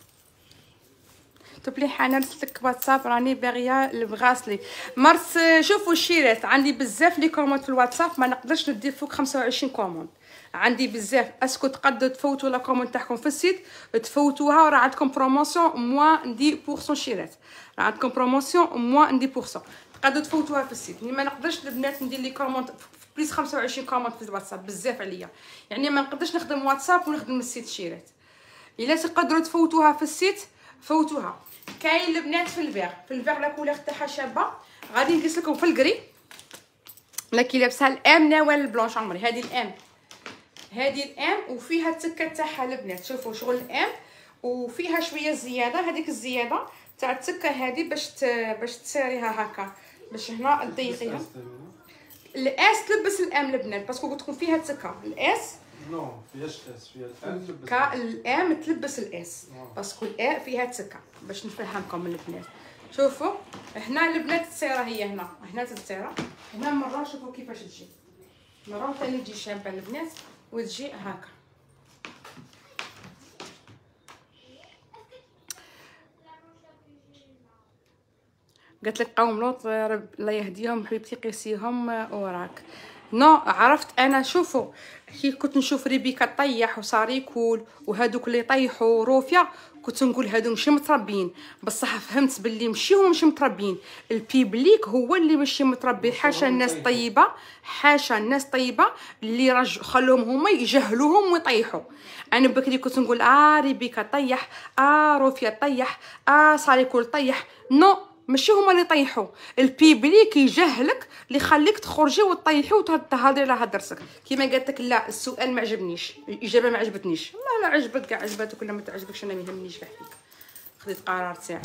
تبلي حنا رسلتك واتساب راني باغيه البغاسلي مرس. شوفوا الشيرات عندي بزاف لي كوموند في الواتساب ما نقدرش ندير فوق 25 كوموند. عندي بزاف. اسكو تقدروا تفوتوا لا كوموند تاعكم في السيت تفوتوها وراه عندكم بروموسيون موان 10% شيرات. راه عندكم بروموسيون موان 10% تقدروا تفوتوها في السيت. ما نقدرش البنات ندير لي كوموند بليس 25 كوموند في الواتساب بزاف عليا. يعني ما نقدرش نخدم واتساب ونخدم السيت شيرات. الا تقدروا تفوتوها في السيت فوتوها. كاين البنات في الفيغ لا كولور تاعها شابه. غادي نقيس لكم في الكري لا كي لابسها الام ناوال البلونش عمري. هذه الام وفيها التكه تاعها البنات. شوفوا شغل الام وفيها شويه زياده. هذيك الزياده تاع التكه هذه باش تساريها هكا باش هنا تضيقيها. الاس تلبس الام البنات باسكو قلت لكم فيها التكه. الاس نو فيهاش اس فيها الام تلبس الام تلبس الاس باسكو الا فيها تكه باش نفهمكم البنات. شوفوا هنا البنات التصيره هي هنا التصيره هنا مره. شوفوا كيفاش تجي مره ثاني تجي شابه البنات وتجي هكا. قالت لك قوم لوط الله يهديهم حبيبتي قيسيهم وراك. نو عرفت انا. شوفوا كي كنت نشوف ريبيكا طيح وصار يكول وهادوك اللي طيحوا روفيا كنت نقول هادو ماشي متربيين، بصح فهمت باللي ماشي هما ماشي متربيين، البيبليك هو اللي ماشي متربي. حاشا الناس طيبه، حاشا الناس طيبه اللي خلوهم هما يجهلوهم ويطيحوا. انا بكري كنت نقول ريبيكا طيح، روفيا طيح، صار يكول طيح. نو ماشي هما اللي طيحوا، البيبليك يجهلك اللي يخليك تخرجي وتطيحي وتهضري على هدرسك. كيما قالت لك لا السؤال ما عجبنيش، الاجابه ما عجبتنيش. والله لا عجبك كاع عجبتك ولا ما تعجبكش انا ما يهمنيش كاع فيك، خديت قرار تاعي.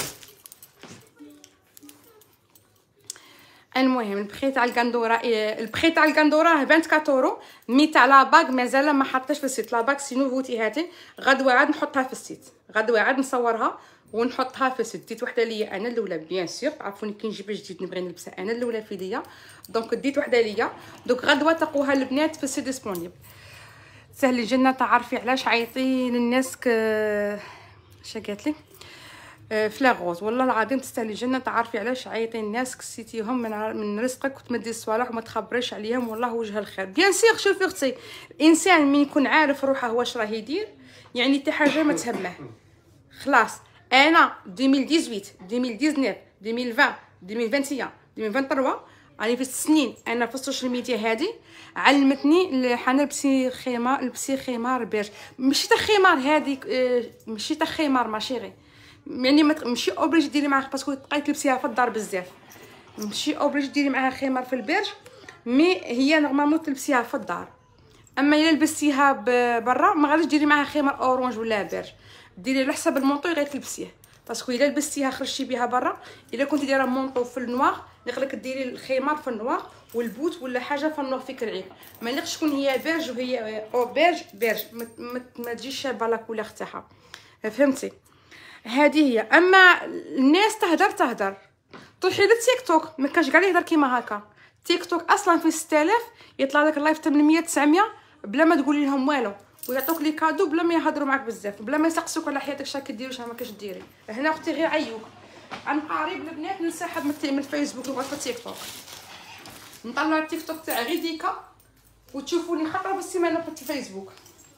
المهم البخي تاع القندوره، البخي تاع القندوره 24 اورو. مي تاع لاباك مازال ما حطيتش في السيت. لاباك سي نوفوتي هاتي، غدوه عاد نحطها في السيت، غدوه عاد نصورها ونحطها في السيت. ديت وحده ليا انا الاولى بيان سور، تعرفوني كي نجيب جديد نبغي نلبسها انا الاولى في ليا، دونك ديت وحده ليا. دونك غدوه تلقوها البنات في السيت ديسپونيبل. سهل الجنه. تعرفي علاش عيطين الناس اش قالت لي فلاغوز؟ والله العظيم تستاهلي الجنه. تعرفي علاش عيطين الناس كسيتيهم من رزقك وتمدي الصوالح وما تخبريش عليهم، والله وجه الخير. بيان سيغ شوفي اختي، الانسان من يكون عارف روحه واش راه يدير يعني حتى حاجه ما تهمه. خلاص انا 2018 2019 2020 2021 2023 راني في 6 سنين انا في السوشيال ميديا هذه. علمتني حنا لبسي خمار بيرج، ماشي تاع خمار هذيك، ماشي تاع خمار ماشي يعني ماشي اوبليجي ديري معاها باسكو بقيت تلبسيها في الدار بزاف، ماشي اوبليجي ديري معاها خمار في البيرج، مي هي نورمالمون تلبسيها في الدار. اما الا لبستيها برا ما غاديش ديري معاها خمار اورانج ولا بيرج، ديري على حسب المونطو غير تلبسيه، باسكو الا لبستيها خرجتي بها برا، الا كنتي دايره مونطو في النوار يقلك ديري الخمار في النوار والبوت ولا حاجه في النوار فيك العيب، ما نقدرش تكون هي بيرج وهي او بيرج ما تجيش شابه لا كولور تاعها، فهمتي؟ هذه هي. اما الناس تهدر طيحي للتيك توك، ما كاش كاع يهدر كيما هكا. تيك توك اصلا في 6000 يطلع لك اللايف 800 900 بلا ما تقولي لهم والو، ويعطوك لي كادو بلا ما يهضروا معاك بزاف، بلا ما يسقسوك على حياتك شاك كديري واش ما كاش ديري. هنا اختي غير عيوك عن قريب البنات ننسحب من الفيسبوك ونقعد في التيك توك، نطلع التيك توك تاعي غير ديكا وتشوفوني خطره بالسيمانه في الفيسبوك.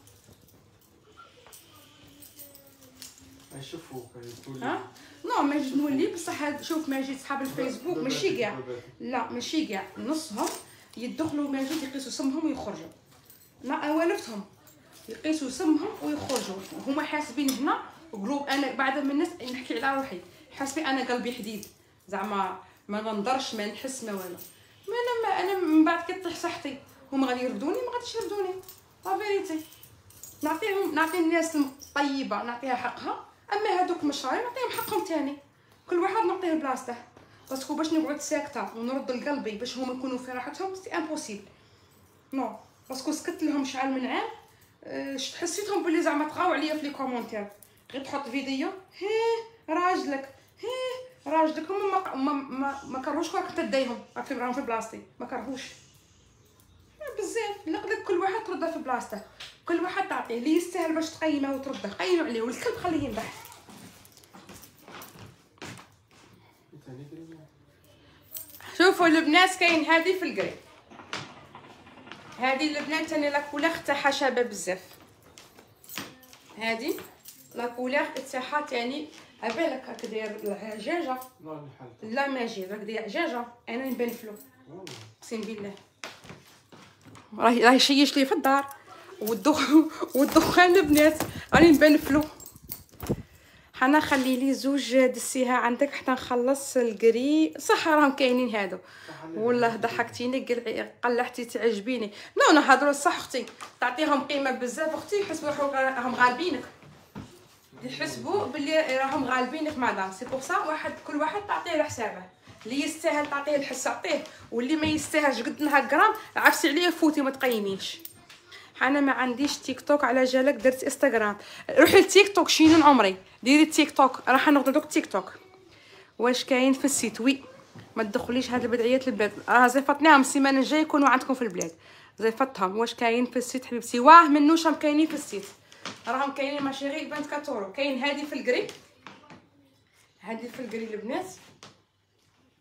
يشوفوك ها نو ماجي نولي بصح شوف ماجي صحاب الفيسبوك ماشي كاع، لا ماشي كاع، نصهم يدخلوا ماجي يقيسوا سمهم ويخرجوا، لا والفتهم يقيسوا سمهم ويخرجوا، هما حاسبين هنا قلوب. انا بعد من الناس نحكي على روحي حاسبين انا قلبي حديد زعما ما ننظرش ما نحس ما والو، انا من بعد كي طيح صحتي هما غادي يردوني ما غاديش يردوني لا فيريتي. نعطي الناس الطيبه نعطيها حقها، اما هذوك مشاري نعطيهم حقهم تاني، كل واحد نعطيه بلاصته، باسكو باش نقعد ساكته ونرد لقلبي باش هما يكونوا في راحتهم سي امبوسيبل. نو باسكو سكت لهم شحال من عام، حسيتهم بلي زعما طغاو عليا في لي كومونتير، غير تحط فيديو راجلك هما ما كرهوش كاع تديهم في راهم في بلاصتي، ما كرهوش بزاف. نقدر كل واحد ترده في بلاصته، كل واحد تعطيه اللي يستاهل باش تقيمه وترده، قيموا عليه، والكلب خليه ينضح. شوفوا البنات كاين هذه في القري، هذه البنات ثاني لا كولور تاعها شابه بزاف، هذه لا كولور تاعها ثاني عبالك هكا داير العجاجه، لا ماجي راك داير عجاجه انا نبان فلو اقسم بالله، راهي شيش لي في الدار والدخان البنات راني نبان فلو. حنا خلي لي زوج دسيها عندك حتى نخلص القري، صح راهم كاينين هادو، والله ضحكتيني قلحتي تعجبيني. نو نهضروا صح اختي، تعطيهم قيمه بزاف اختي، يحسبوا راهم غالبينك، يحسبوا باللي راهم غالبينك مدام، سي بور سا كل واحد تعطيه على حسابه، اللي يستاهل تعطيه الحس عطيه، واللي ما يستاهلش قد نهار غرام عفسي عليه فوتي ما تقيميش. انا ما عنديش تيك توك على جالك درت انستغرام، روحي لتيك توك شينون عمري ديري تيك توك، راح نغدو دوك تيك توك. واش كاين في السيت؟ وي ما تدخليش هاد البدعيات البلاد، راه زيفتناهم السيمانه الجايه يكونوا عندكم في البلاد، زيفتهم. واش كاين في السيت حبيبتي؟ واه منوش راهم كاينين في السيت، راهم كاينين ماشي غير 24 اورو. كاين هادي في القري، هادي في القري البنات،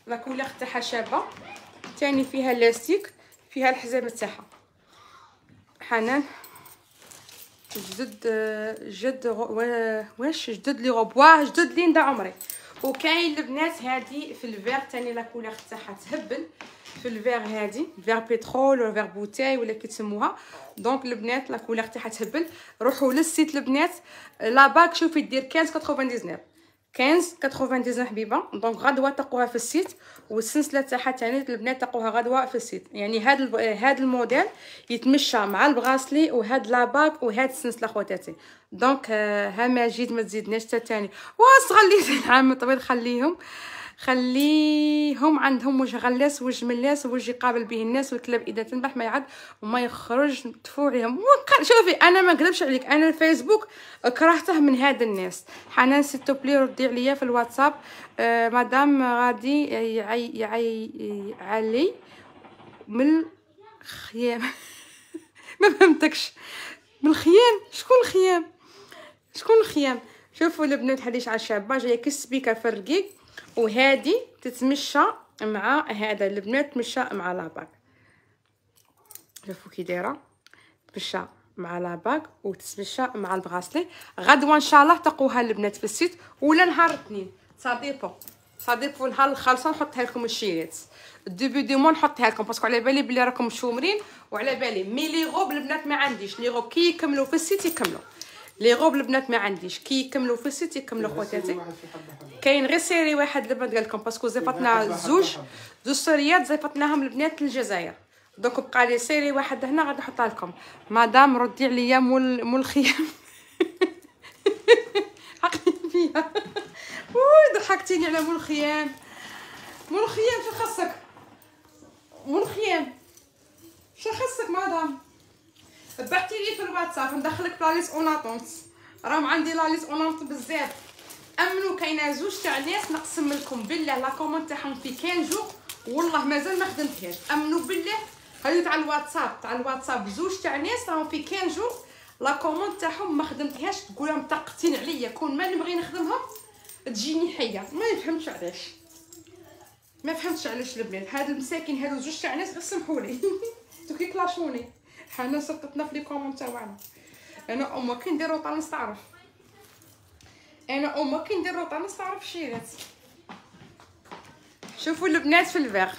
لا كولور تاعها شابه، ثاني فيها لاستيك، فيها الحزام تاعها. حنان جدد واش جدد لي غوبوا جدد لي ندا عمري. وكاين البنات هادي في الفيغ ثاني لا كولور تاعها تهبل، في الفيغ هادي فيغ بترول ولا فيغ بوتاي ولا كيتسموها. دونك البنات لا كولور تاعها تهبل. روحوا للسيت البنات، لا باك شوفي دير 15.99 15.99 حبيبه. دونك غدوه تلقوها في السيت، والسلسله تاعها ثاني البنات تلقوها غدوه في السيت. يعني هاد الموديل يتمشى مع البغاسلي وهاد لاباك وهاد السلسله خواتاتي. دونك ها ماجد ما تزيدناش حتى ثاني واش خليت العام طويل، خليهم عندهم وجه غلاس وجه ملاس وجه يقابل به الناس، والكلاب اذا تنبح ما يعد وما يخرج تفو عليهم. شوفي انا ما نكذبش عليك، انا الفيسبوك كرهته من هاد الناس. حنان سيتو بلي ردي عليا في الواتساب. مدام غادي علي من الخيام ما فهمتكش. من الخيام؟ شكون الخيام؟ شوفوا البنات هذه شعر شابه جايه كي سبيكر في الرقيق، وهذه تتمشى مع هذا البنات تمشى مع لاباك. شوفوا كي دايره تمشى مع لاباك وتتمشى مع البغاسلي. غدوه ان شاء الله تلقوها البنات في السيت ولا نهار الاثنين، صديقو نهار الخالصه نحطها لكم الشيرات الديبي دي مون نحطها لكم باسكو على بالي بلي راكم مشومرين وعلى بالي. مي لي غوب البنات ما عنديش لي غوب، كي يكملوا في السيت يكملوا لي غوب البنات ما عنديش، كي يكملوا في السيت يكملوا خواتاتي. كاين غير سيري واحد البنات قال لكم باسكو زيفتنا زوج سيريات زيفتناهم البنات للجزائر. دوك بقى لي سيري واحد هنا غادي نحطها لكم. مدام ردي عليا مول الخيام حقي فيها ضحكتيني على مول الخيام. شو خاصك مول الخيام؟ شو خاصك مدام؟ بعتي لي في الواتساب ندخلك بلاليس اوناطونت، راهم عندي لاليس اوناطونت بزاف. امنوا كاينه زوج تاع ناس نقسم لكم بالله لا كومونت تاعهم في 15 جور والله مازال ما خدمتهاش. امنوا بالله هذه تاع الواتساب زوج تاع ناس راهم في 15 جور لا كومونت تاعهم ما خدمتهاش. تقول لهم طاقتين عليا كون ما نبغي نخدمهم تجيني حيه. ما فهمتش علاش البنات هاد المساكين هادو زوج تاع ناس غير سمحولي دوك يكلاشوني. حنا سقطنا في لي كومونت تاعنا. انا اما كي ندير روطه نستعرف، الشيرات. شوفوا البنات في الفيغ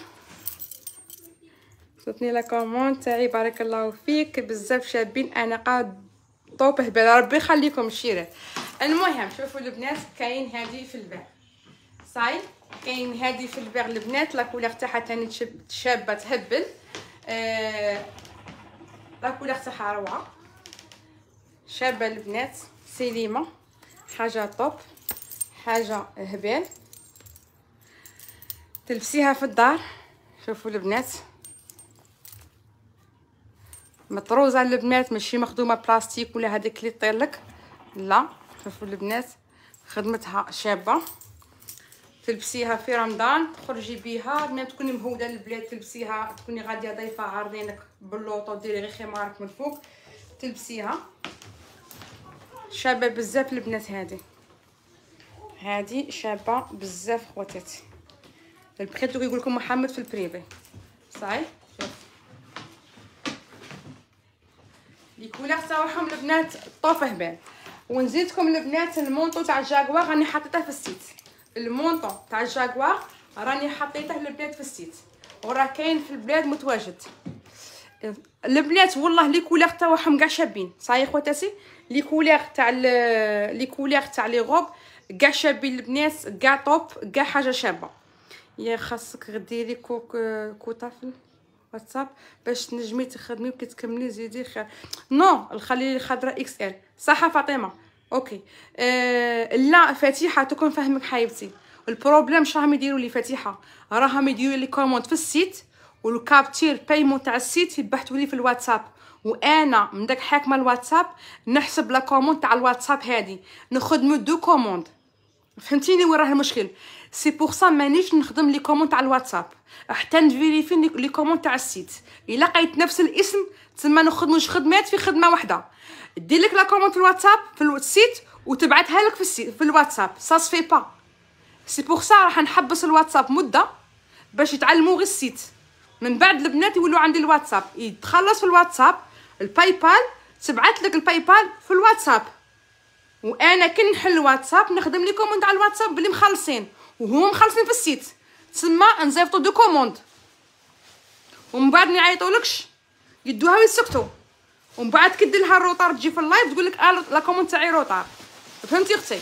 صوتني لا كومونت تاعي بارك الله فيك بزاف شابين. انا قاعد طوب هبل ربي يخليكم الشيرات. المهم شوفوا البنات كاين هذه في الفيغ صاي، كاين هذه في الفيغ البنات لا كولور تاعها ثاني شابه تهبل. لا كولور تاعها روعه شابه البنات سليمه، حاجه طوب، حاجه هبال تلبسيها في الدار. شوفوا البنات مطروزه البنات ماشي مخدومه بلاستيك ولا هذيك اللي طير لك، لا. شوفوا البنات خدمتها شابه، تلبسيها في رمضان تخرجي بيها ما تكوني مهوده للبلاد، تلبسيها تكوني غاديه ضيفه عارضينك باللوطو ديري غير خمارك من فوق تلبسيها شابه بزاف البنات. هذه شابه بزاف خواتاتي. البخيتو يقول لكم محمد في البريفي صحيح. شوف لي كولور تاعهم البنات طوف هبال. ونزيدكم البنات المونطو تاع الجاكوار راني حطيته في السيت. المونطو تاع الجاكوار راني حطيته للبنات في السيت وراه كاين في البلاد متواجد. البنات والله لي كولور تاعهم كاع شابين صحيح خواتاتي. لي كولور تاع لي غوب كاع شابين البنات كاع طوب كاع حاجه شابه. يا خاصك ديري كوطه في واتساب باش تنجمي تخدمي وكي تكملي زيدي خير. نو الخلي لي خضره اكس ال صح فاطمه اوكي. لا فاتحه تكون فهمك حبيبتي. البروبليم راهم يديروا لي فاتحه راهم يديروا لي كوموند في السيت والكابتير بايمون تاع السيت يبحثوا لي في الواتساب، وانا من داك حاكمه الواتساب نحسب لا كوموند تاع الواتساب هادي نخدمو دو كوموند. فهمتيني وين راه المشكل؟ سي بور سا مانيش نخدم لي كوموند تاع الواتساب حتى نفيريفي لي كوموند تاع السيت. الا لقيت نفس الاسم تما نخدمو جوج خدمات في خدمه واحده. دير لك لا كوموند في الواتساب في السيت وتبعتها لك في الواتساب سا سفي با. سي بور سا راح نحبس الواتساب مده باش يتعلموا غير السيت. من بعد البنات يولوا عندي الواتساب، يتخلص في الواتساب الباي بال، تبعت لك الباي بال في الواتساب، وانا كي نحل الواتساب نخدم لي كوموند على الواتساب بلي مخلصين وهما مخلصين في السيت، تسمى نزيفطوا دو كوموند، ومن بعد نعيطولكش يدوها ويسكتوا، ومن بعد كي دير لها الروطار تجي في اللايف تقول لك لا كوموند تاعي روطار. فهمتي اختي؟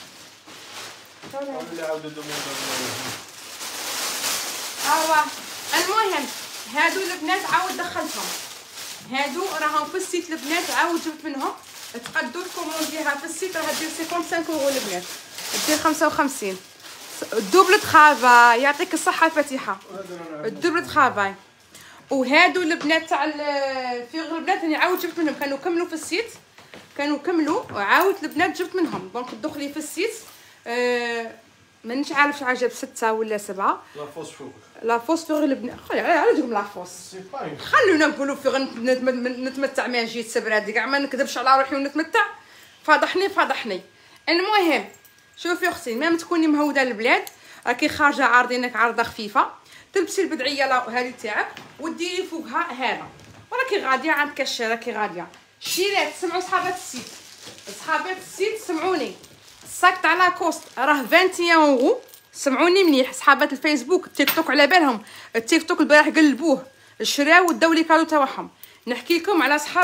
المهم هادو البنات عاود دخلتهم، هادو راهم في السيت البنات، عاود جبت منهم. تقدروا تكومونديها في السيت، راها دير 55 اورو البنات، دير 55 دوبل طرافاي. يعطيك الصحه فاتحه، الدوبل طرافاي. وهادو البنات تاع الفيغ البنات اللي عاود جبت منهم، كانوا كملوا في السيت، كانوا كملوا وعاود البنات جبت منهم. دونك تدخلي في السيت مانيش عارف شحال جاب 6 ولا 7. لا فوسفور البنات على تقول لا فوس، خلونا نقولوا في نتمتع ما جيت سبرادي كاع ما نكذبش على روحي ونتمتع. فضحني. المهم شوفي اختي، ميم تكوني مهوده البلاد، راكي خارجه عارضينك عرضه خفيفه، تلبسي البدعيه هذه تاعك وديري فوقها هذا، وراكي غاديه عند كاشير، راكي غاديه شيرات. سمعوا صحابات السيت سمعوني، الصاك تاع لاكوست راه 21 اورو. سمعوني مليح صحابات الفيسبوك، التيك توك على بالهم، التيك توك البارح قلبوه شراو وداو لي كادو تاعهم. نحكي لكم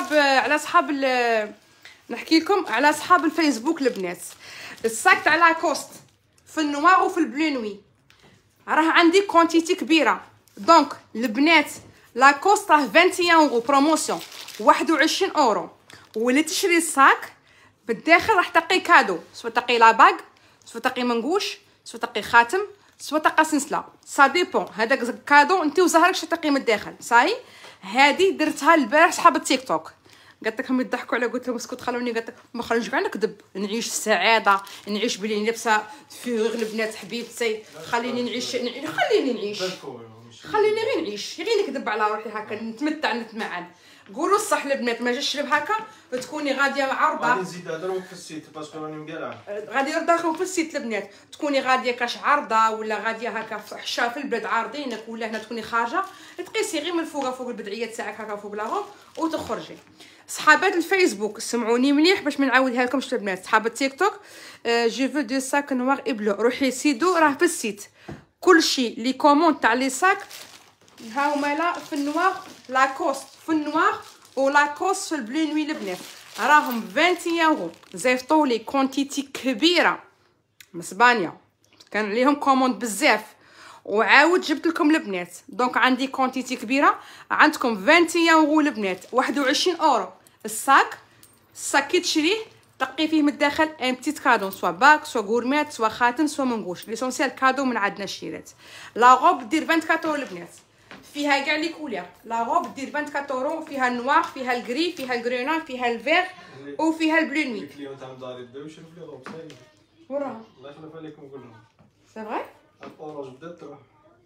على صحاب الفيسبوك البنات. الصاك تاع لاكوست في النوار وفي البلونوي راه عندي كونتيتي كبيره. دونك البنات لاكوست راه 21 اورو بروموسيون 21 اورو، واللي تشري الصاك بالداخل راح تلقي كادو، سوا تلقي لاباغ، سوا تلقي منقوش، سوا تلقي خاتم، سوا تلقى سلسله، سا ديبون. هذاك كادو انت وزهرك تلقي من الداخل. صاي هذه درتها البارح صحاب التيك توك، قالت لهم يضحكوا على، قلت لهم اسكت خلوني، قالت لك ما خلونيش كاع نكذب، نعيش السعاده، نعيش بلي لابسه في غير البنات حبيبتي، خليني نعيش خليني غير نعيش، غير نكذب على روحي هكا، نتمتع نتمعن. قولوا الصح البنات، ما جاش شرب هكا تكوني غاديه عرضه. غادي نزيد نهضروا في السيت باسكو راني مقلعه، غادي ندخلوا في السيت البنات، تكوني غاديه كاش عرضه ولا غاديه هكا في حشا في البلاد عارضينك، ولا هنا تكوني خارجه تقيسي غير من فوق البدعيه تاعك هكا فوق لاغوب وتخرجي. صحابات الفيسبوك سمعوني مليح باش ما نعاودها لكمش البنات. صحاب التيك توك جو فو دو ساك نوار اي بلو، روحي سيدو راه في السيت كلشي لي كوموند تاع لي ساك هاهما لا في النوار، لاكوست في النوار ولاكوست في البلو نوي البنات راهم 21 اورو. زيفطوا لي كونتيتي كبيره من اسبانيا، كان عليهم كوموند بزاف وعاود جبت لكم البنات. دونك عندي كونتيتي كبيره، عندكم 21 اورو البنات، 21 اورو الصاك كي تشريه تلقي فيه من الداخل ان بتيت كادو، سوا باك سوا غورميت سوا خاتم سوا منقوش، ليسونسيال كادو من عندنا الشيرات. لا غوب دير 24 اورو البنات، فيها كاع لي كولير. لا غوب دير 24 اورو، فيها النوار، فيها الكري، فيها الغرينا، فيها الفيغ وفيها البلو نوي. الكليون تاع داري بداو يشرفوا لي غوب صاي وراه الله يخلف عليكم كلهم. سي فري الاوروج بدات تروح.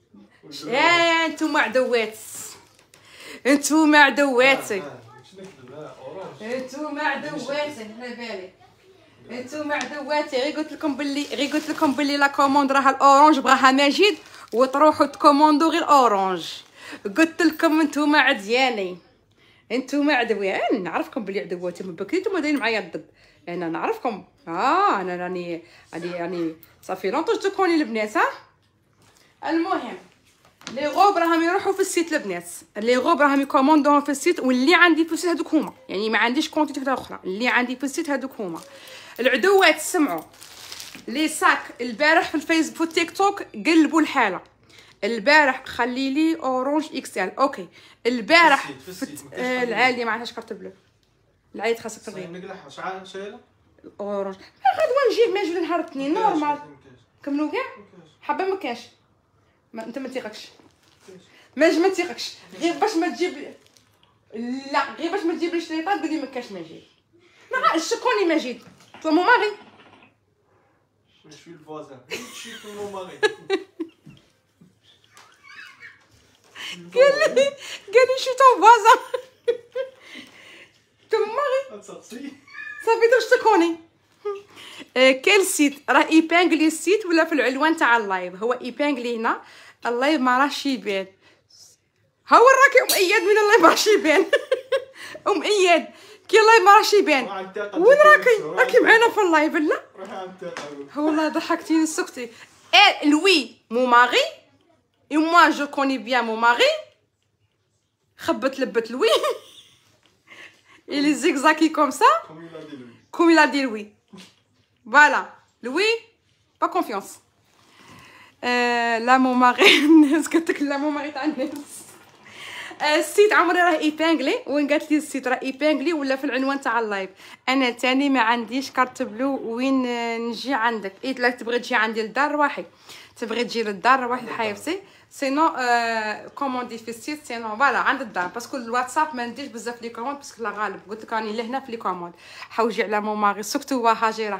انتوما عدوات، انتوما عدواتي، انتوما عدواتي، على بالي انتوما عدواتي. غير قلت لكم باللي لا كوموند راها الاورانج بغاها مجيد وتروحوا تكوموندو غير اورانج. قلت لكم انتوما عدياني، انتوما عدويان، نعرفكم باللي عدواتي من بكري، نتوما دايرين معايا الضد، انا نعرفكم. انا راني يعني صافي لونطوش تكوني البنات. المهم لي غوب راهم يروحوا في السيت البنات، لي غوب راهم يكوموندوهم في السيت، واللي عندي في السيت هذوك هما، يعني ما عنديش كونتيتي اخرى، اللي عندي في السيت هذوك هما. العدوات سمعوا لي ساك البارح في الفيسبوك في التيك توك قلبوا الحاله. البارح خلي لي اورانج اكس ال، اوكي البارح العاليه ما عندهاش كارت بلو، العاليه خاصك تغير نقلعها شحال شايله اورانج. غدوه نجيب ما نجيب نهار الاثنين نورمال كملوا كاع حبه ما كاش. انت ما تيقكش، ما تيقكش غير باش ما تجيب، لا غير باش ما تجيب لي شريطات قولي ما كاش ماجيد. ما شكوني ماجيد تو مون ماري شوي الفوازان شوي مون ماري قال لي شو تو فوازان تو مون ماري صافي تو شكوني. كاين سيت راه ايبانغلي السيت ولا في العنوان تاع اللايف، هو ايبانغلي هنا الله ما راهش يبان. ها وراكي ام اياد من الله ما راهش يبان. ام اياد كي الله ما راهش يبان. وين راكي معانا في اللايف لا؟ والله ضحكتيني سكتي. اي لوي مون ماري اي موا جو كوني بيان مون ماري. خبت لبت لوي. Il est zigzagé comme ça. Comme il a dit Louis. Voilà. Louis, pas confiance. Là, mon mari. Est-ce que tu as mon mari السيت عمري راه ايبانغلي. وين قالت لي السيت راه ايبانغلي ولا في العنوان تاع اللايف. انا تاني ما عنديش كارت بلو. وين نجي عندك؟ اي لا تبغي تجي عندي للدار روحي. تبغي تجي للدار روحي حبيبتي. سينو كوموندي في السيت. سينو فوالا عند الدار باسكو الواتساب ما نديرش بزاف لي كوموند باسكو لا غالب قلت لك راني لهنا في لي كوموند. حوجي على مون ماري سكتو هاجره.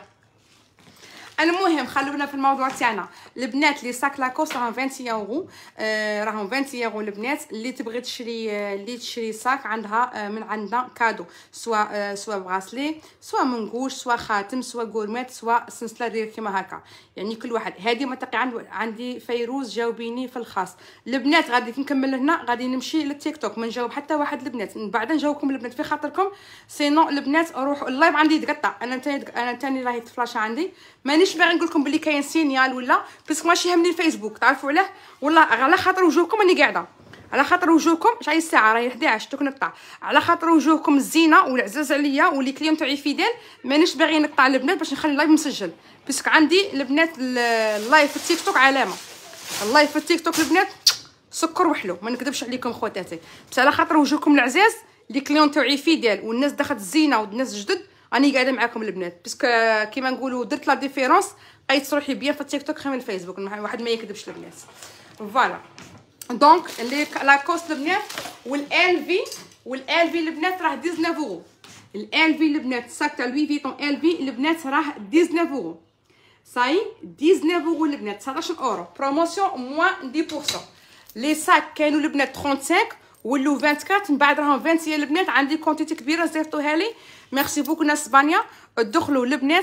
المهم خلونا في الموضوع تاعنا. البنات لي ساك لاكوست راهم 21 اورو. راهم 21 اورو البنات. اللي تبغي تشري ساك عندها من عندنا كادو سوا براسلي سوا منقوش سوا خاتم سوا غورميت سوا سلسله ديال كيما هكا. يعني كل واحد. هذه منطقه عندي فيروز جاوبيني في الخاص. البنات غادي نكمل هنا غادي نمشي للتيك توك ما نجاوب حتى واحد البنات. من بعد نجاوبكم البنات في خاطركم. سينو البنات روحوا اللايف عندي يتقطع. انا تاني راهي تفلاش عندي مانيش باغي نقول لكم بلي كاين سينيال ولا باسكو ماشي يهمني الفيسبوك. تعرفوا علاه؟ والله على خاطر وجوهكم راني قاعده. على خاطر وجوهكم شحال الساعه راهي 11 دوك نقطع. على خاطر وجوهكم الزينه والعزاز عليا واللي كليون تاعي فيدال مانيش باغي نقطع البنات باش نخلي اللايف مسجل باسكو عندي البنات اللايف في التيك توك علامه. اللايف في التيك توك البنات سكر وحلو ما نكذبش عليكم خواتاتي. بس على خاطر وجوهكم العزاز اللي كليون تاعي فيدال والناس دخلت الزينه والناس جدد راني قاعده معاكم البنات باسكو كيما نقولوا درت لا ديفيرونس. قيت روحي بيان في التيك توك خير من الفيسبوك. واحد ما يكذبش البنات. فوالا دونك لي لاكوست البنات والال في البنات راه 19 اورو. الال في البنات ساك تاع لوي فيتون ال في البنات راه 19 اورو. صاي 19 اورو البنات 19 اورو بروموسيون موان 10%. لي ساك كانوا البنات 35 ولو 24 من بعد راهم 20 البنات. عندي كونتيتي كبيره زيرتوها لي. ميرسي بوكو ناس اسبانيا. دخلوا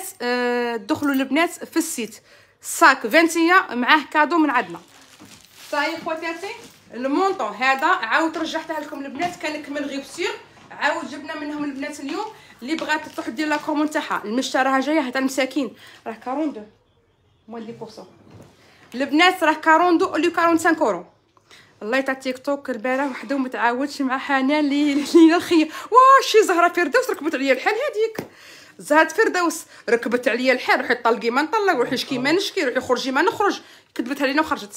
البنات في السيت. ساك 20 معاه كادو من عندنا. صاي خواتاتي المونطون هذا عاود رجعته لكم البنات. كان كمل غير بسير عاود جبنا منهم البنات اليوم. اللي بغات تروح دير لا كومون تاعها المشتا راها جايه تاع المساكين راه 42 موان 10%. البنات راه 42 ولا 45 اورو. الله تاع تيك توك البارح وحده ما تعاودش مع حنان لينا الخيه. واش زهره فردوس ركبت عليا الحال هذيك. زهره فردوس ركبت عليا الحال. روحي طلقي ما نطلق روحي شكي ما نشكي روحي خرجي ما نخرج. كذبت علينا وخرجت.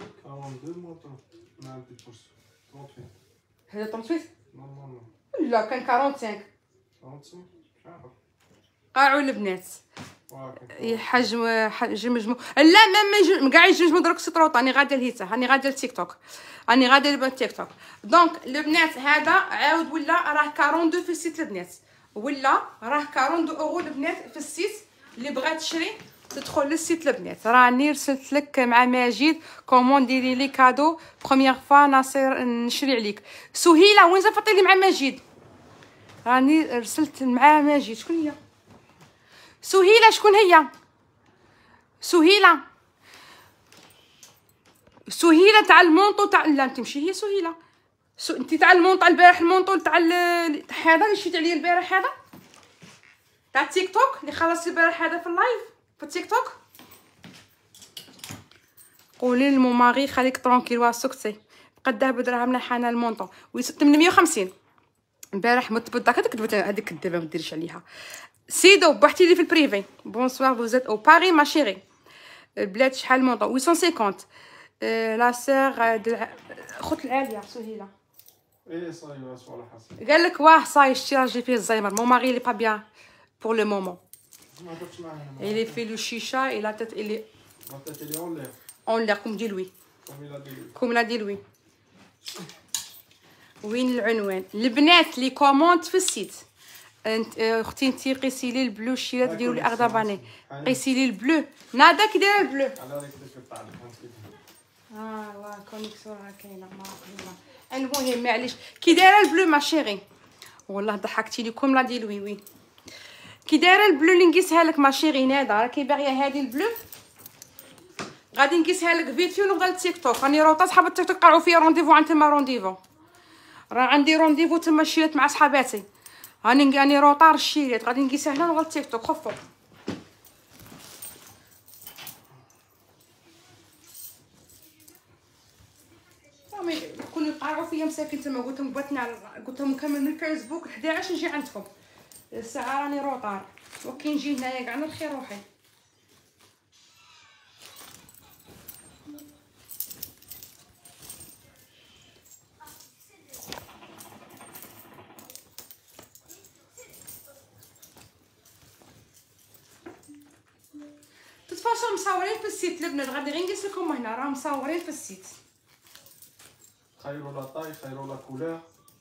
هذا 38 لا كان 45 قاعوا البنات حجم مجموع. لا ما كاع يجمجموا دروك سطروط. راني غاده لهيتا راني غاده للتيك توك راني غاده للتيك توك. دونك البنات هذا عاود ولا راه 42 في السيت البنات ولا راه 42 اورو البنات في السيت. اللي بغات تشري تدخل للسيت البنات. راني رسلت لك مع ماجد كومون ديري لي كادو بروميير فوا ناصر نشري عليك. سهيله وين زفطي لي مع ماجد؟ راني رسلت مع ماجد. شكون هي سهيله؟ شكون هي سهيله تاع المونطو تاع لا انت ماشي هي سهيله. انت تاع المونطو البارح المونطو تاع هذا اللي شريت عليه البارح هذا تاع التيك توك اللي خلصت البارح هذا في اللايف في التيك توك. قولي لمو ماري خليك ترونكيل واسكتي قداه بدراهمنا حنا المونطو 850 البارح متبدا كتكتبت هذيك الدابه ما ديريش عليها. سيدو بحتي لي في البريفي. بونسوار فوزيت او باري ما شيري. البلاد شحال المونطو 850. لا سير خوت العاليه سهيله. ايه صاي ولا حسن قال لك واه صاي شتي راجلي فيه الزهايمر. مون ماري لي با بيان بور لو مومون. ما درتش معاه Il est fait le chicha et la tête elle est en l'air comme dit Louis. Comme l'a dit Louis. وين العنوان البنات لي كوموند في السيت. اختي انتي قيسي لي البلو الشيرات ديروا لي اغضباني. قيسي لي البلو نادا كي دايره البلو. واه كونيكسيون راه كاينه ما المهم معليش كي دايره البلو ما شيري. والله ضحكتيني كوم لا دي لوي وي. كي دايره البلو اللي نقيسها لك ما شيري نادا راكي باغيه هذه البلو غادي نقيسها لك فيديو ونبدا للتيك توك. راني روطه صحاب التيك توك قرعوا فيا رونديفو عند تما رونديفو، راه عندي رونديفو تما الشيرات مع صحاباتي. راني روطار الشيرات غادي نقيسها هنا ونبدا للتيك توك. خفوا كل يقرعوا فيا مساكن تما. قلت لهم قلت لهم نكمل من الفيسبوك 11 نجي عندكم. الساعه راني روطار وكي نجي هنايا كاع نرخي روحي. تتفرجوا مصورين في السيت البنات، غادي غير نقيس لكم هنا راه مصورين في السيت. خيروا لا طاي خيروا لا كولور.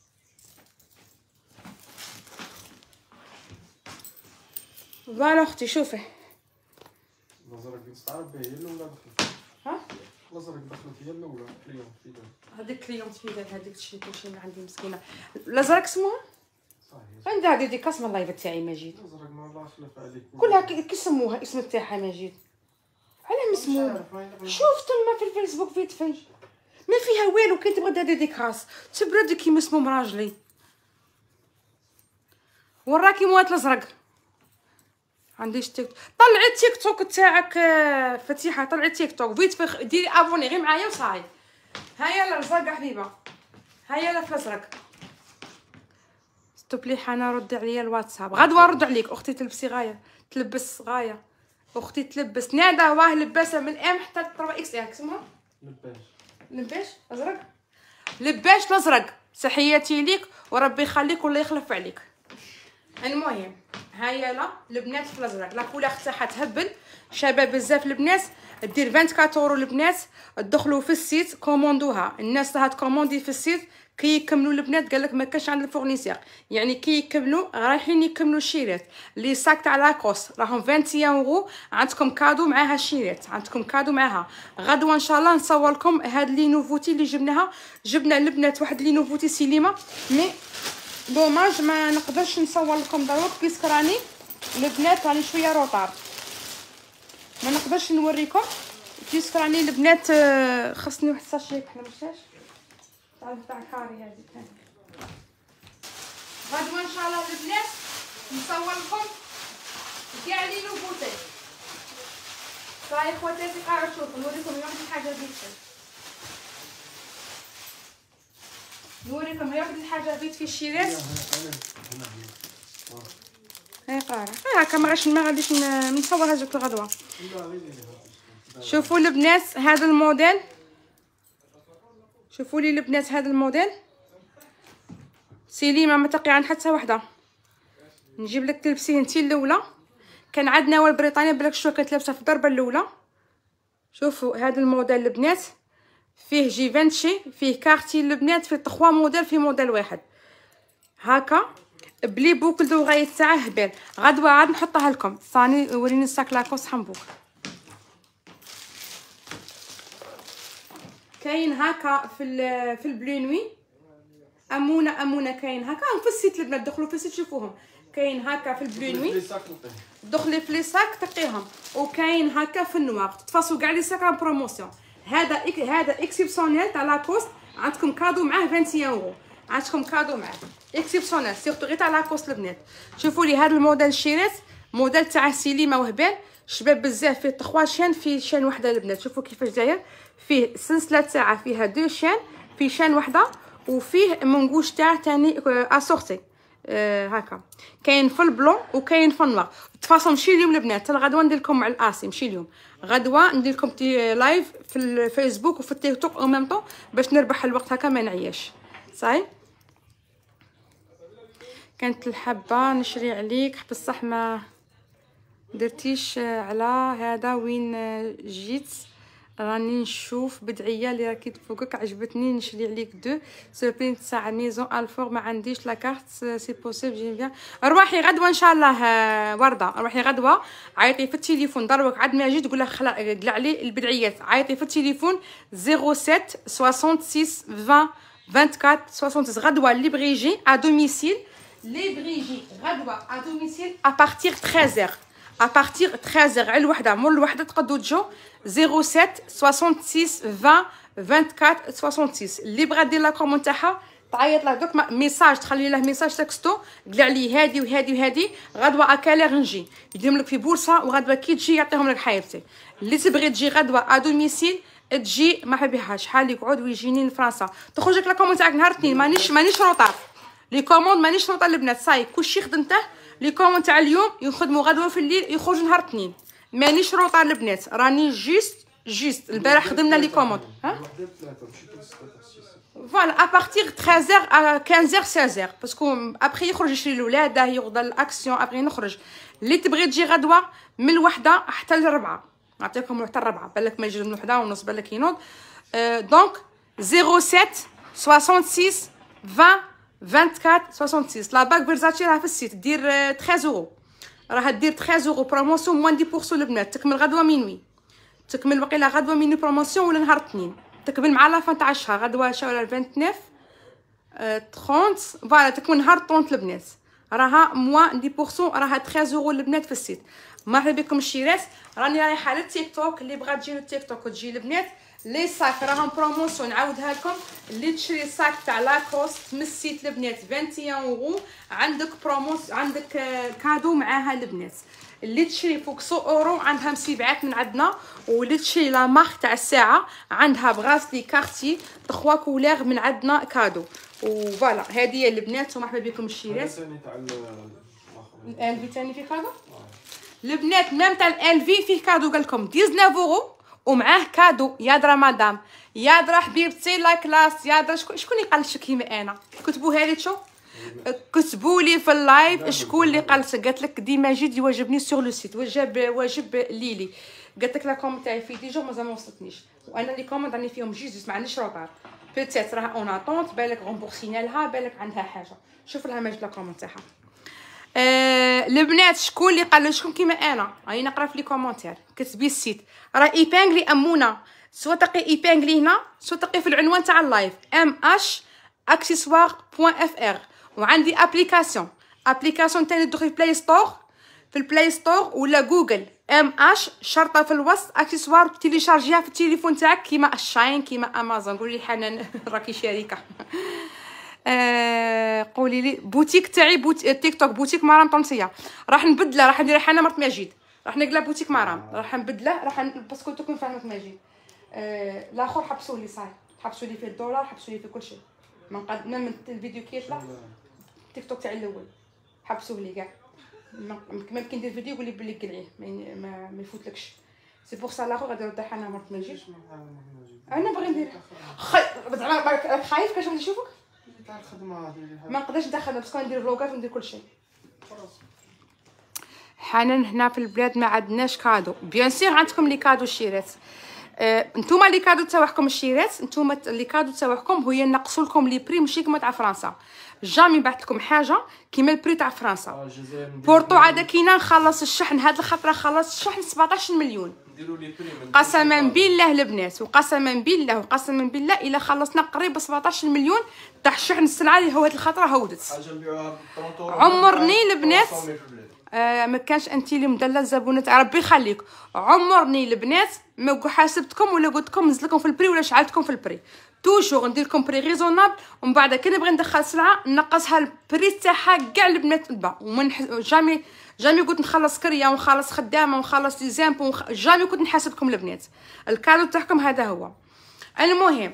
فوالا اختي شوفي الازرق نستعرف به هي الاولى دخلت. ها الازرق دخلت هي الاولى كليون في دار. هذيك اليوم في دار هذيك تشري كلشي من عندي مسكينه. الازرق اسمها صحيح عندها هذه ديك اسم اللايف تاعي مجيد. الازرق ما الله يخلف عليك كلها كي سموها اسم تاعها مجيد. على مسمومه شوف تما في الفيسبوك فيت في ما فيها والو. كي تبغى دير ديكاس تبرد كي مسموم راجلي. وراكي موات الازرق عنديش تيك توك. طلعي التيك توك تاعك فتيحه، طلعي التيك توك فيت ديري ابوني غير معايا وصاي. هيا الازرق حبيبه، هيا في الازرق. ستوبلي حنا ردي عليا الواتساب غدوه نرد عليك. اختي تلبسي غايه تلبس غايه، اختي تلبس نادا واه لباسه من ام حتى 3 اكس ال. اسمها لباش ازرق، لباش الازرق. تحياتي ليك وربي يخليك ولا يخلف عليك. المهم هيا لا البنات في الازرق لا كولور تاعها تهبل شباب بزاف. البنات دير 24 اورو. البنات تدخلوا في السيت كوموندوها. الناس راها تكوموندي في السيت كي يكملوا. البنات قال لك ما كاش عند الفورنيسير، يعني كي يكملوا رايحين يكملوا الشيرات. لي ساك تاع لاكوس راهم 21 اورو. عندكم كادو معاها الشيرات، عندكم كادو معاها. غدوه ان شاء الله نصور لكم هاد لي نوفوتي اللي جبناها. جبنا البنات واحد لي نوفوتي سيليما مي دوماج ما نقدرش نصور لكم دروك بيسك راني البنات راني شويه روطار ما نقدرش نوريكم بيسك راني البنات. خصني واحد ساشي حنا مشاش تاع كاري هذيك. غدوه ان شاء الله البنات نصور لكم كاع لي نوفوتي. صاي خواتاتي قاعد شوفوا نوريكم واحد الحاجه بيت. نوريكم واحد الحاجه بيت في الشيرات. هاي قارة هاكا ما غاديش نصورها لكم غدوه. شوفوا البنات هذا الموديل، شوفوا لي البنات هذا الموديل سيليما ما تقي عند حتى وحده. نجيب لك تلبسيه انتي الاولى. كان عندنا والبريطانيا بلاك شو كانت لابسه في الضربه الاولى. شوفوا هذا الموديل البنات فيه جيفنشي فيه كارتي البنات فيه 3 موديل في موديل واحد هكا بلي بوكل دو غاية تاعه هبال. غدوه عاد نحطها لكم. ثاني وريني الساك لاكوس حنبوك كاين هكا في البلونوي. امونه كاين هكا في السيت البنات. دخلوا في السيت شوفوهم. كاين هكا في البلونوي دخلي في لي ساك تقيهم. وكاين هكا في النوار تفاصوا كاع لي ساك ان بروموسيون. هذا اكسيبسيونيل تاع لاكوست. عندكم كادو معاه 21 اورو. عندكم كادو معاه اكسيبسيونيل سيرتو غير تاع لاكوست البنات. شوفوا لي هذا الموديل الشيرات موديل تاع سيليما وهبال شباب بزاف. فيه 3 شان في شان وحده البنات. شوفوا كيفاش داير. فيه السلسله تاعها فيها 2 شان في شان وحده وفيه منقوش تاع ثاني اسورتي هكا. كاين في البلون وكاين في النوار. تفاصيل مشي اليوم البنات غدوه ندير لكم مع الاسي. مشي اليوم غدوه ندير لكم لايف في الفيسبوك وفي التيك توك او ميم طون باش نربح الوقت هكا ما نعياش. صاي كانت الحبه نشري عليك بصح ما درتيش على هذا. وين جيت راني نشوف بدعيه اللي راكي فوقك عجبتني نشري عليك 2 سوربرين تاع ميزون الفور. ما عنديش لا كارت سي بوسيبل جيم بيان. روحي غدوه ان شاء الله ورده. روحي غدوه عيطي في التليفون دروك عاد ما جيت تقول لها قلع علي البدعيات. عيطي في التليفون 07 66 20 24 66. غدوه اللي بغي يجي ا دوميسيل. لي بغي يجي غدوه ا دوميسيل ا بارتير 13h. ابارتيغ 13 على الوحده مور الوحده تقدروا تجوا 07 66 20 24 66. اللي بغا دير لا كومون تاعها تعيط له دوك ميساج، تخلي له ميساج تكستو قلع لي هادي وهادي وهادي غدوه اكالير نجي يديهم لك في بورصه، وغدوه كي تجي يعطيهم لك حياتي. اللي تبغي تجي غدوه ادوميسيل تجي مرحبا بها. شحال يقعد ويجيني لفرنسا تخرج لك لا كوموند تاعك نهار الاثنين. مانيش روطار لي كوموند، مانيش روطار البنات صاي كلشي خدمته. لي كوموند تاع اليوم يخدموا غدوه في الليل يخرجوا نهار الاثنين. مانيش روطار البنات، راني جيست البارح خدمنا لي كوموند. ها فوالا ابارتيغ 13 à 15h 16h باسكو ابخي يخرج يشري الاولاد يغدا الاكسيون ابغي نخرج. اللي تبغي تجي غدوه من الوحده حتى للربعه نعطيكم حتى الربعه، بالك ما يجي من الوحده ونص بالك ينوض. دونك 07 66 20 24 66. لا باك فيرزاتشي راه في السيت دير 13 اورو، راها دير 13 اورو بروموسيون موان 10% البنات. تكمل غدوه مينوي، تكمل وقيله غدوه مينوي بروموسيون ولا نهار الاثنين، تكمل مع لا فان تاع الشهر غدوه شهر 29 30 فوالا تكمل نهار 30 البنات. راها موان 10% راها 13 اورو البنات في السيت. مرحبا بكم الشيرات. راني رايحه للتيك توك، اللي بغات تجي للتيك توك وتجي البنات. لي ساك راهم بروموسيون نعاودها لكم. اللي تشري ساك تاع لاكوست من السيت البنات 21 اورو عندك عندك كادو معاها البنات. اللي تشري فوق 100 اورو عندها مسيبعات من عندنا. واللي تشري لا مارك تاع الساعه عندها بغاسلي كارتي 3 كولير من عندنا كادو. وفوالا هذه هي البنات. ومرحبا بكم الشيرات. الان في ثاني في كادو البنات ميم تاع الان في فيه كادو قال لكم 19 اورو ومعاه كادو. يا درا مدام يا درا حبيبتي لا كلاس يا درا شكون اللي قالش كيما انا كتبوها لي شو كتبوا لي في اللايف شكون اللي قالت لك ديما جيت يواجبني سور لو سيت واجب ليلي قالت لك لا كومون تاعي في دي جور مازال ما وصلتنيش وانا لي كوموند راني فيهم جيست ما عنديش روطار بيتيت راه اون اتونت بالك غومبورسينا لها بالك عندها حاجه شوف لها ماجد لا كومون تاعها. البنات شكون اللي قال شكون كيما انا راني نقرا في لي كومونتير كتبي السيت راه ايبانغلي امونه سوا تلقي ايبانغلي هنا سوا تلقي في العنوان تاع اللايف mhaccessoire.fr وعندي ابليكاسيون تاني تدخل في البلاي ستور ولا جوجل شرطه في الوسط اكسسوار تيليشارجيها في التليفون تاعك كيما الشاين كيما امازون. قولي لي حنان راكي شركه. قولي لي بوتيك تاعي تيك توك بوتيك مرام طنسيه راح نبدله راح ندير حنا مرت ماجد راح نقلب بوتيك مرام راح نبدله راح باسكو تكون فاهمه ماجد. الاخر حبسوا لي صاي حبسوا لي في الدولار حبسوا لي في كل شيء من قد من الفيديو كي يطلع تيك توك تاعي الاول حبسوه لي كاع ما كي ندير فيديو يقول لي بلي قلعيه ما يفوتلكش سي بور سا لاخر غادي نرد حنا مرت ماجد انا باغي ندير زعما خايف كاش غادي نشوفك تاع الخدمه ما نقدرش ندخل باسكو ندير فلوغات وندير كل شيء. حنان هنا في البلاد ما عندناش كادو بيان سير عندكم لي كادو الشيرات. نتوما لي كادو تاعكم الشيرات نتوما لي كادو تاعكم هي نقصوا لكم لي بري ماشي كيما تاع فرنسا جامي بعث لكم حاجه كيما البري تاع فرنسا. بورطو عاد كينا نخلص الشحن هاد الخطره خلص الشحن 17 مليون نديروا لي بري قسما بالله البنات وقسما بالله الا خلصنا قريب 17 مليون تاع الشحن السلعه اللي هو هاد الخطره هودت حاجه نبيعوها ب 30 اورو عمرني البنات ما كانش انت اللي مدله الزبونه تاع ربي يخليك عمرني البنات ما حاسبتكم ولا قلت لكم نزل لكم في البري ولا شعلتكم في البري توجور ندير لكم بري ريزونابل ومن بعد كي نبغي ندخل سلعه نقصها البري تاعها كاع البنات تبع ومن جامي كنت نخلص كريه ونخلص خدامه ونخلص لي زامبو جامي كنت نحاسبكم البنات الكادو تاعكم هذا هو. المهم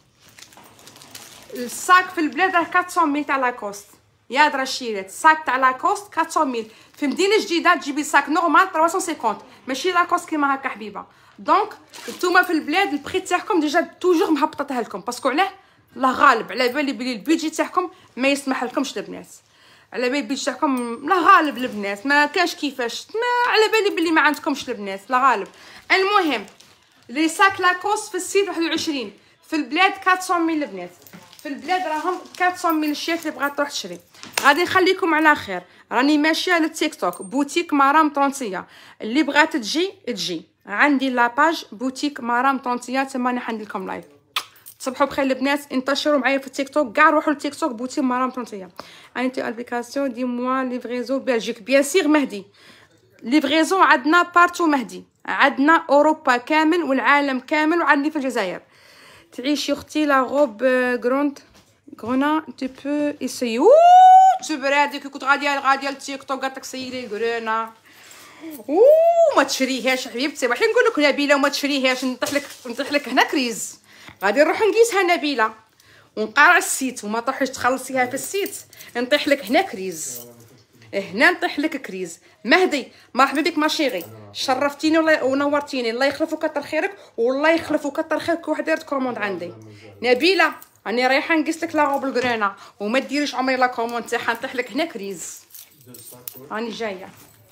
الساك في البلاد راه 400 تاع لاكوست يا درا الشيرات ساك تاع لاكوست 400 في مدينه جديده تجيبي ساك نورمال 350 ماشي لاكوست كيما هكا حبيبه. دونك نتوما في البلاد البري تاعكم ديجا توجور مهبطتها لكم باسكو علاه لا غالب على بالي بلي البيجي تاعكم ما يسمح لكمش البنات على بالي البيجي تاعكم لا غالب البنات ما كاش كيفاش ما على بالي بلي ما عندكمش البنات لا غالب. المهم لي ساك لاكوست في السيت 21 في البلاد 400 البنات في البلاد راهم 400 الشيف اللي بغات تروح تشري. غادي نخليكم على خير راني ماشيه للتيك توك بوتيك مرام طونسيه اللي بغات تجي عندي لاباج بوتيك مرام طونسيه تما انا حندير لكم لايف. تصبحوا بخير البنات انتشروا معايا في التيك توك كاع روحوا للتيك توك بوتيك مرام طونسيه. انتي ابليكاسيون دي موا ليفريزو بلجيك بيان سيغ مهدي ليفغيزون عندنا بارتو مهدي، عندنا اوروبا كامل والعالم كامل، وعندي في الجزائر. تعيشي اختي لا غوب غرونا تو بو ايسيي. تبرا هذيك كنت غاديه للتيك توك قالت لك سيلي الغرونا. ما تشريهاش حبيبتي، راح نقول لك نبيله وما تشريهاش. نطيح لك هنا كريز. غادي نروح نقيسها نبيله ونقارع السيت وما تروحيش تخلصيها في السيت. نطيح لك هنا كريز، هنا نطيح لك كريز. مهدي مرحبا بك ماشيغي، شرفتيني ونورتيني. الله يخلف وكتر خيرك، والله يخلف وكتر خيرك. واحد دارت كوموند عندي نبيله، راني رايحه نقيس لك لا غوب الكرونا وما ديريش عمري لا كوموند تاعها. نطيح لك هنا كريز. راني جايه.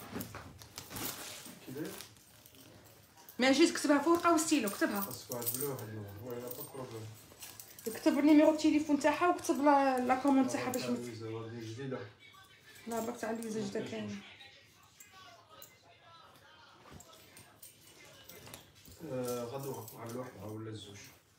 ماجي تكتبها في ورقه وستيلو، كتبها. كتب النيميرو التليفون تاعها وكتب لا كوموند تاعها باش لا باك تاع ليزا جدا كاين. غدوه مع الوحده ولا الزوج.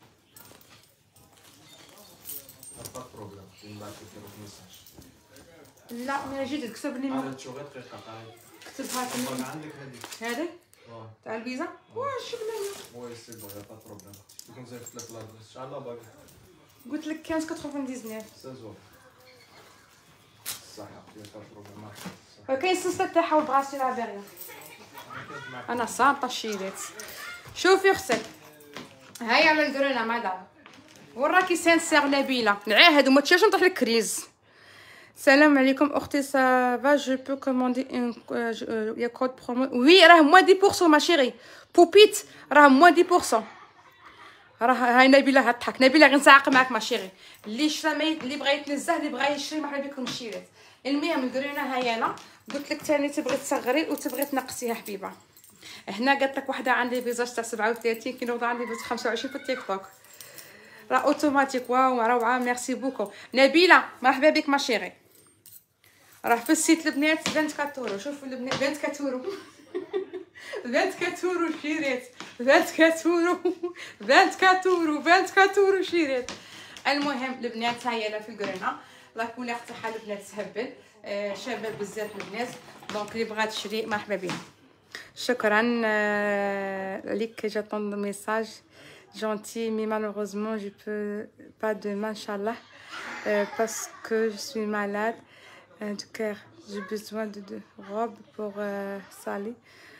با بروبليم نبعث لك ميساج. لا ماجي تكتب النيميرو. على شو غير دقيقه قاعد كتبها في عندك هذه تاع الفيزا. واش بلايا وي سي بون يا با بروبليم. يكون زيفت لك لادريس ان شاء الله باقي. قلت لك 1599 سازو صح يا با بروبليم. كاين السلسله تاعها والبغاسي لابيريا. انا صامطه الشيلات. شوفي اختي هاي على الكرونا مدام وراكي سانسير نبيله. نعاهد وما تشاش نطيح لك كريز. السلام عليكم اختي سافا جو بو كوموندي ان يا كود برومو. وي راه موان 10% ما شيري. بوبيت راه موان 10%. راه هاي نبيله هتضحك. نبيله غير نساعق معاك ما شيري. اللي شرا اللي بغى يتنزه اللي بغى يشري مرحبا بكم الشيرات. المهم الكرونا هاي انا قلت لك ثاني تبغي تصغري وتبغي تنقصيها حبيبه. هنا قالت لك وحده عندي فيزاج تاع 37 كي نوض عندي فيزاج 25 في التيك توك. راه اوتوماتيك. واو روعه ميرسي بوكو. نبيله مرحبا بك ما شيري. راه في السيت البنات 24 يورو. شوفوا البنات 24 يورو 24 يورو شيرات. 24 يورو 24 يورو 24 يورو شيرات. المهم البنات هاي انا في الكرونا لا كولير تاعها البنات تهبل. شابه بزاف البنات دونك اللي بغات تشري مرحبا بها. شكرا ليك. جاتون ميساج gentil mais malheureusement je peux pas demain inchallah parce que je suis malade du cœur. J'ai besoin de robe pour saler.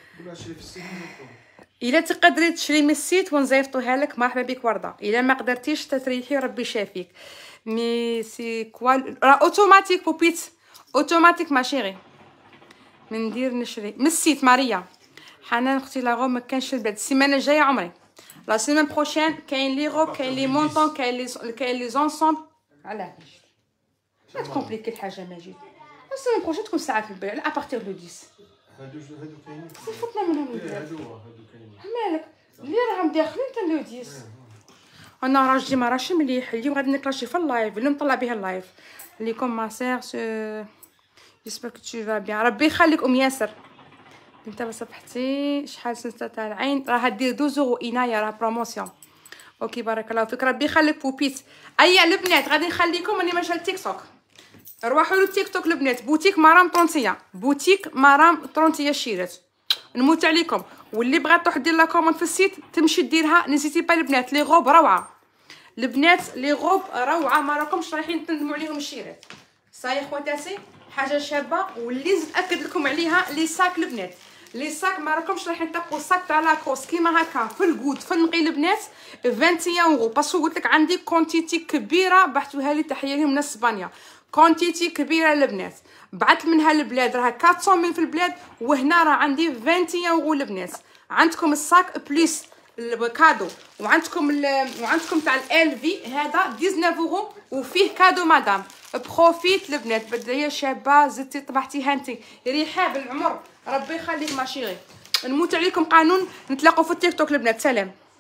الا تقدري تشري من السيت ونزيفطوها لك مرحبا بك ورده. الا ما قدرتيش تريحي ربي يشافيك. مي سي كوال راه اوتوماتيك بوبيت اوتوماتيك ما شيري. ندير نشري من السيت ماريا. حنان اختي لا غوب ما كانش البلاد. السيمانه الجايه عمري لا سيمين بروشين كاين لي غوب كاين لي مونطون كاين لي زونسومبل. علاش ما تكومبليكي الحاجه ماجد. السيمين بروشين تكون ساعه في البيع لا ابارتيغ لو 10. هادو كاينين صيفطنا منهم البلاد. هادو كاينين مالك اللي راهم داخلين حتى لو 10. انا راجلي ما راهش مليح. اليوم غادي نكلاشي في اللايف اللي نطلع بها اللايف ليكم ما سير جيسبر كو تو فا بيان. ربي يخليك ياسر. انت ما صبحتي شحال سنه تاع العين راه دير 12 يورو انايا راه بروموسيون. اوكي بارك الله فيك. ربي يخليك بوبيت. اي البنات غادي نخليكم اني ماشي التيك توك. روحوا للتيك توك البنات. بوتيك مرام 30 بوتيك مرام 30 شيرات. نموت عليكم. واللي بغات تروح دير لا كوموند في السيت تمشي ديرها. نسيتي با البنات لي غوب روعه. البنات لي غوب روعه ما راكمش رايحين تندموا عليهم الشيرات. صاي خواتاتي حاجه شابه. واللي نتاكد لكم عليها لي ساك البنات. لي ساك ما راكمش رايحين تلقوا الساك تاع لاكروس كيما هكا في الكود في النقي البنات 21 يورو. باسكو قلت لك عندي كونتيتي كبيره بعثوها لي. تحيه لهم من اسبانيا. كونتيتي كبيره البنات بعثت منها البلاد راها 400 ميل في البلاد. وهنا راه عندي 21 يورو البنات. عندكم الساك بليس الكادو وعندكم تاع ال في هذا 19 يورو وفيه كادو مدام. بروفيت البنات. بدايه شابه زدتي طبعتيها انت ريحه بالعمر. ربي يخليك ماشيغي. نموت عليكم قانون. نتلاقوا في التيك توك البنات. سلام.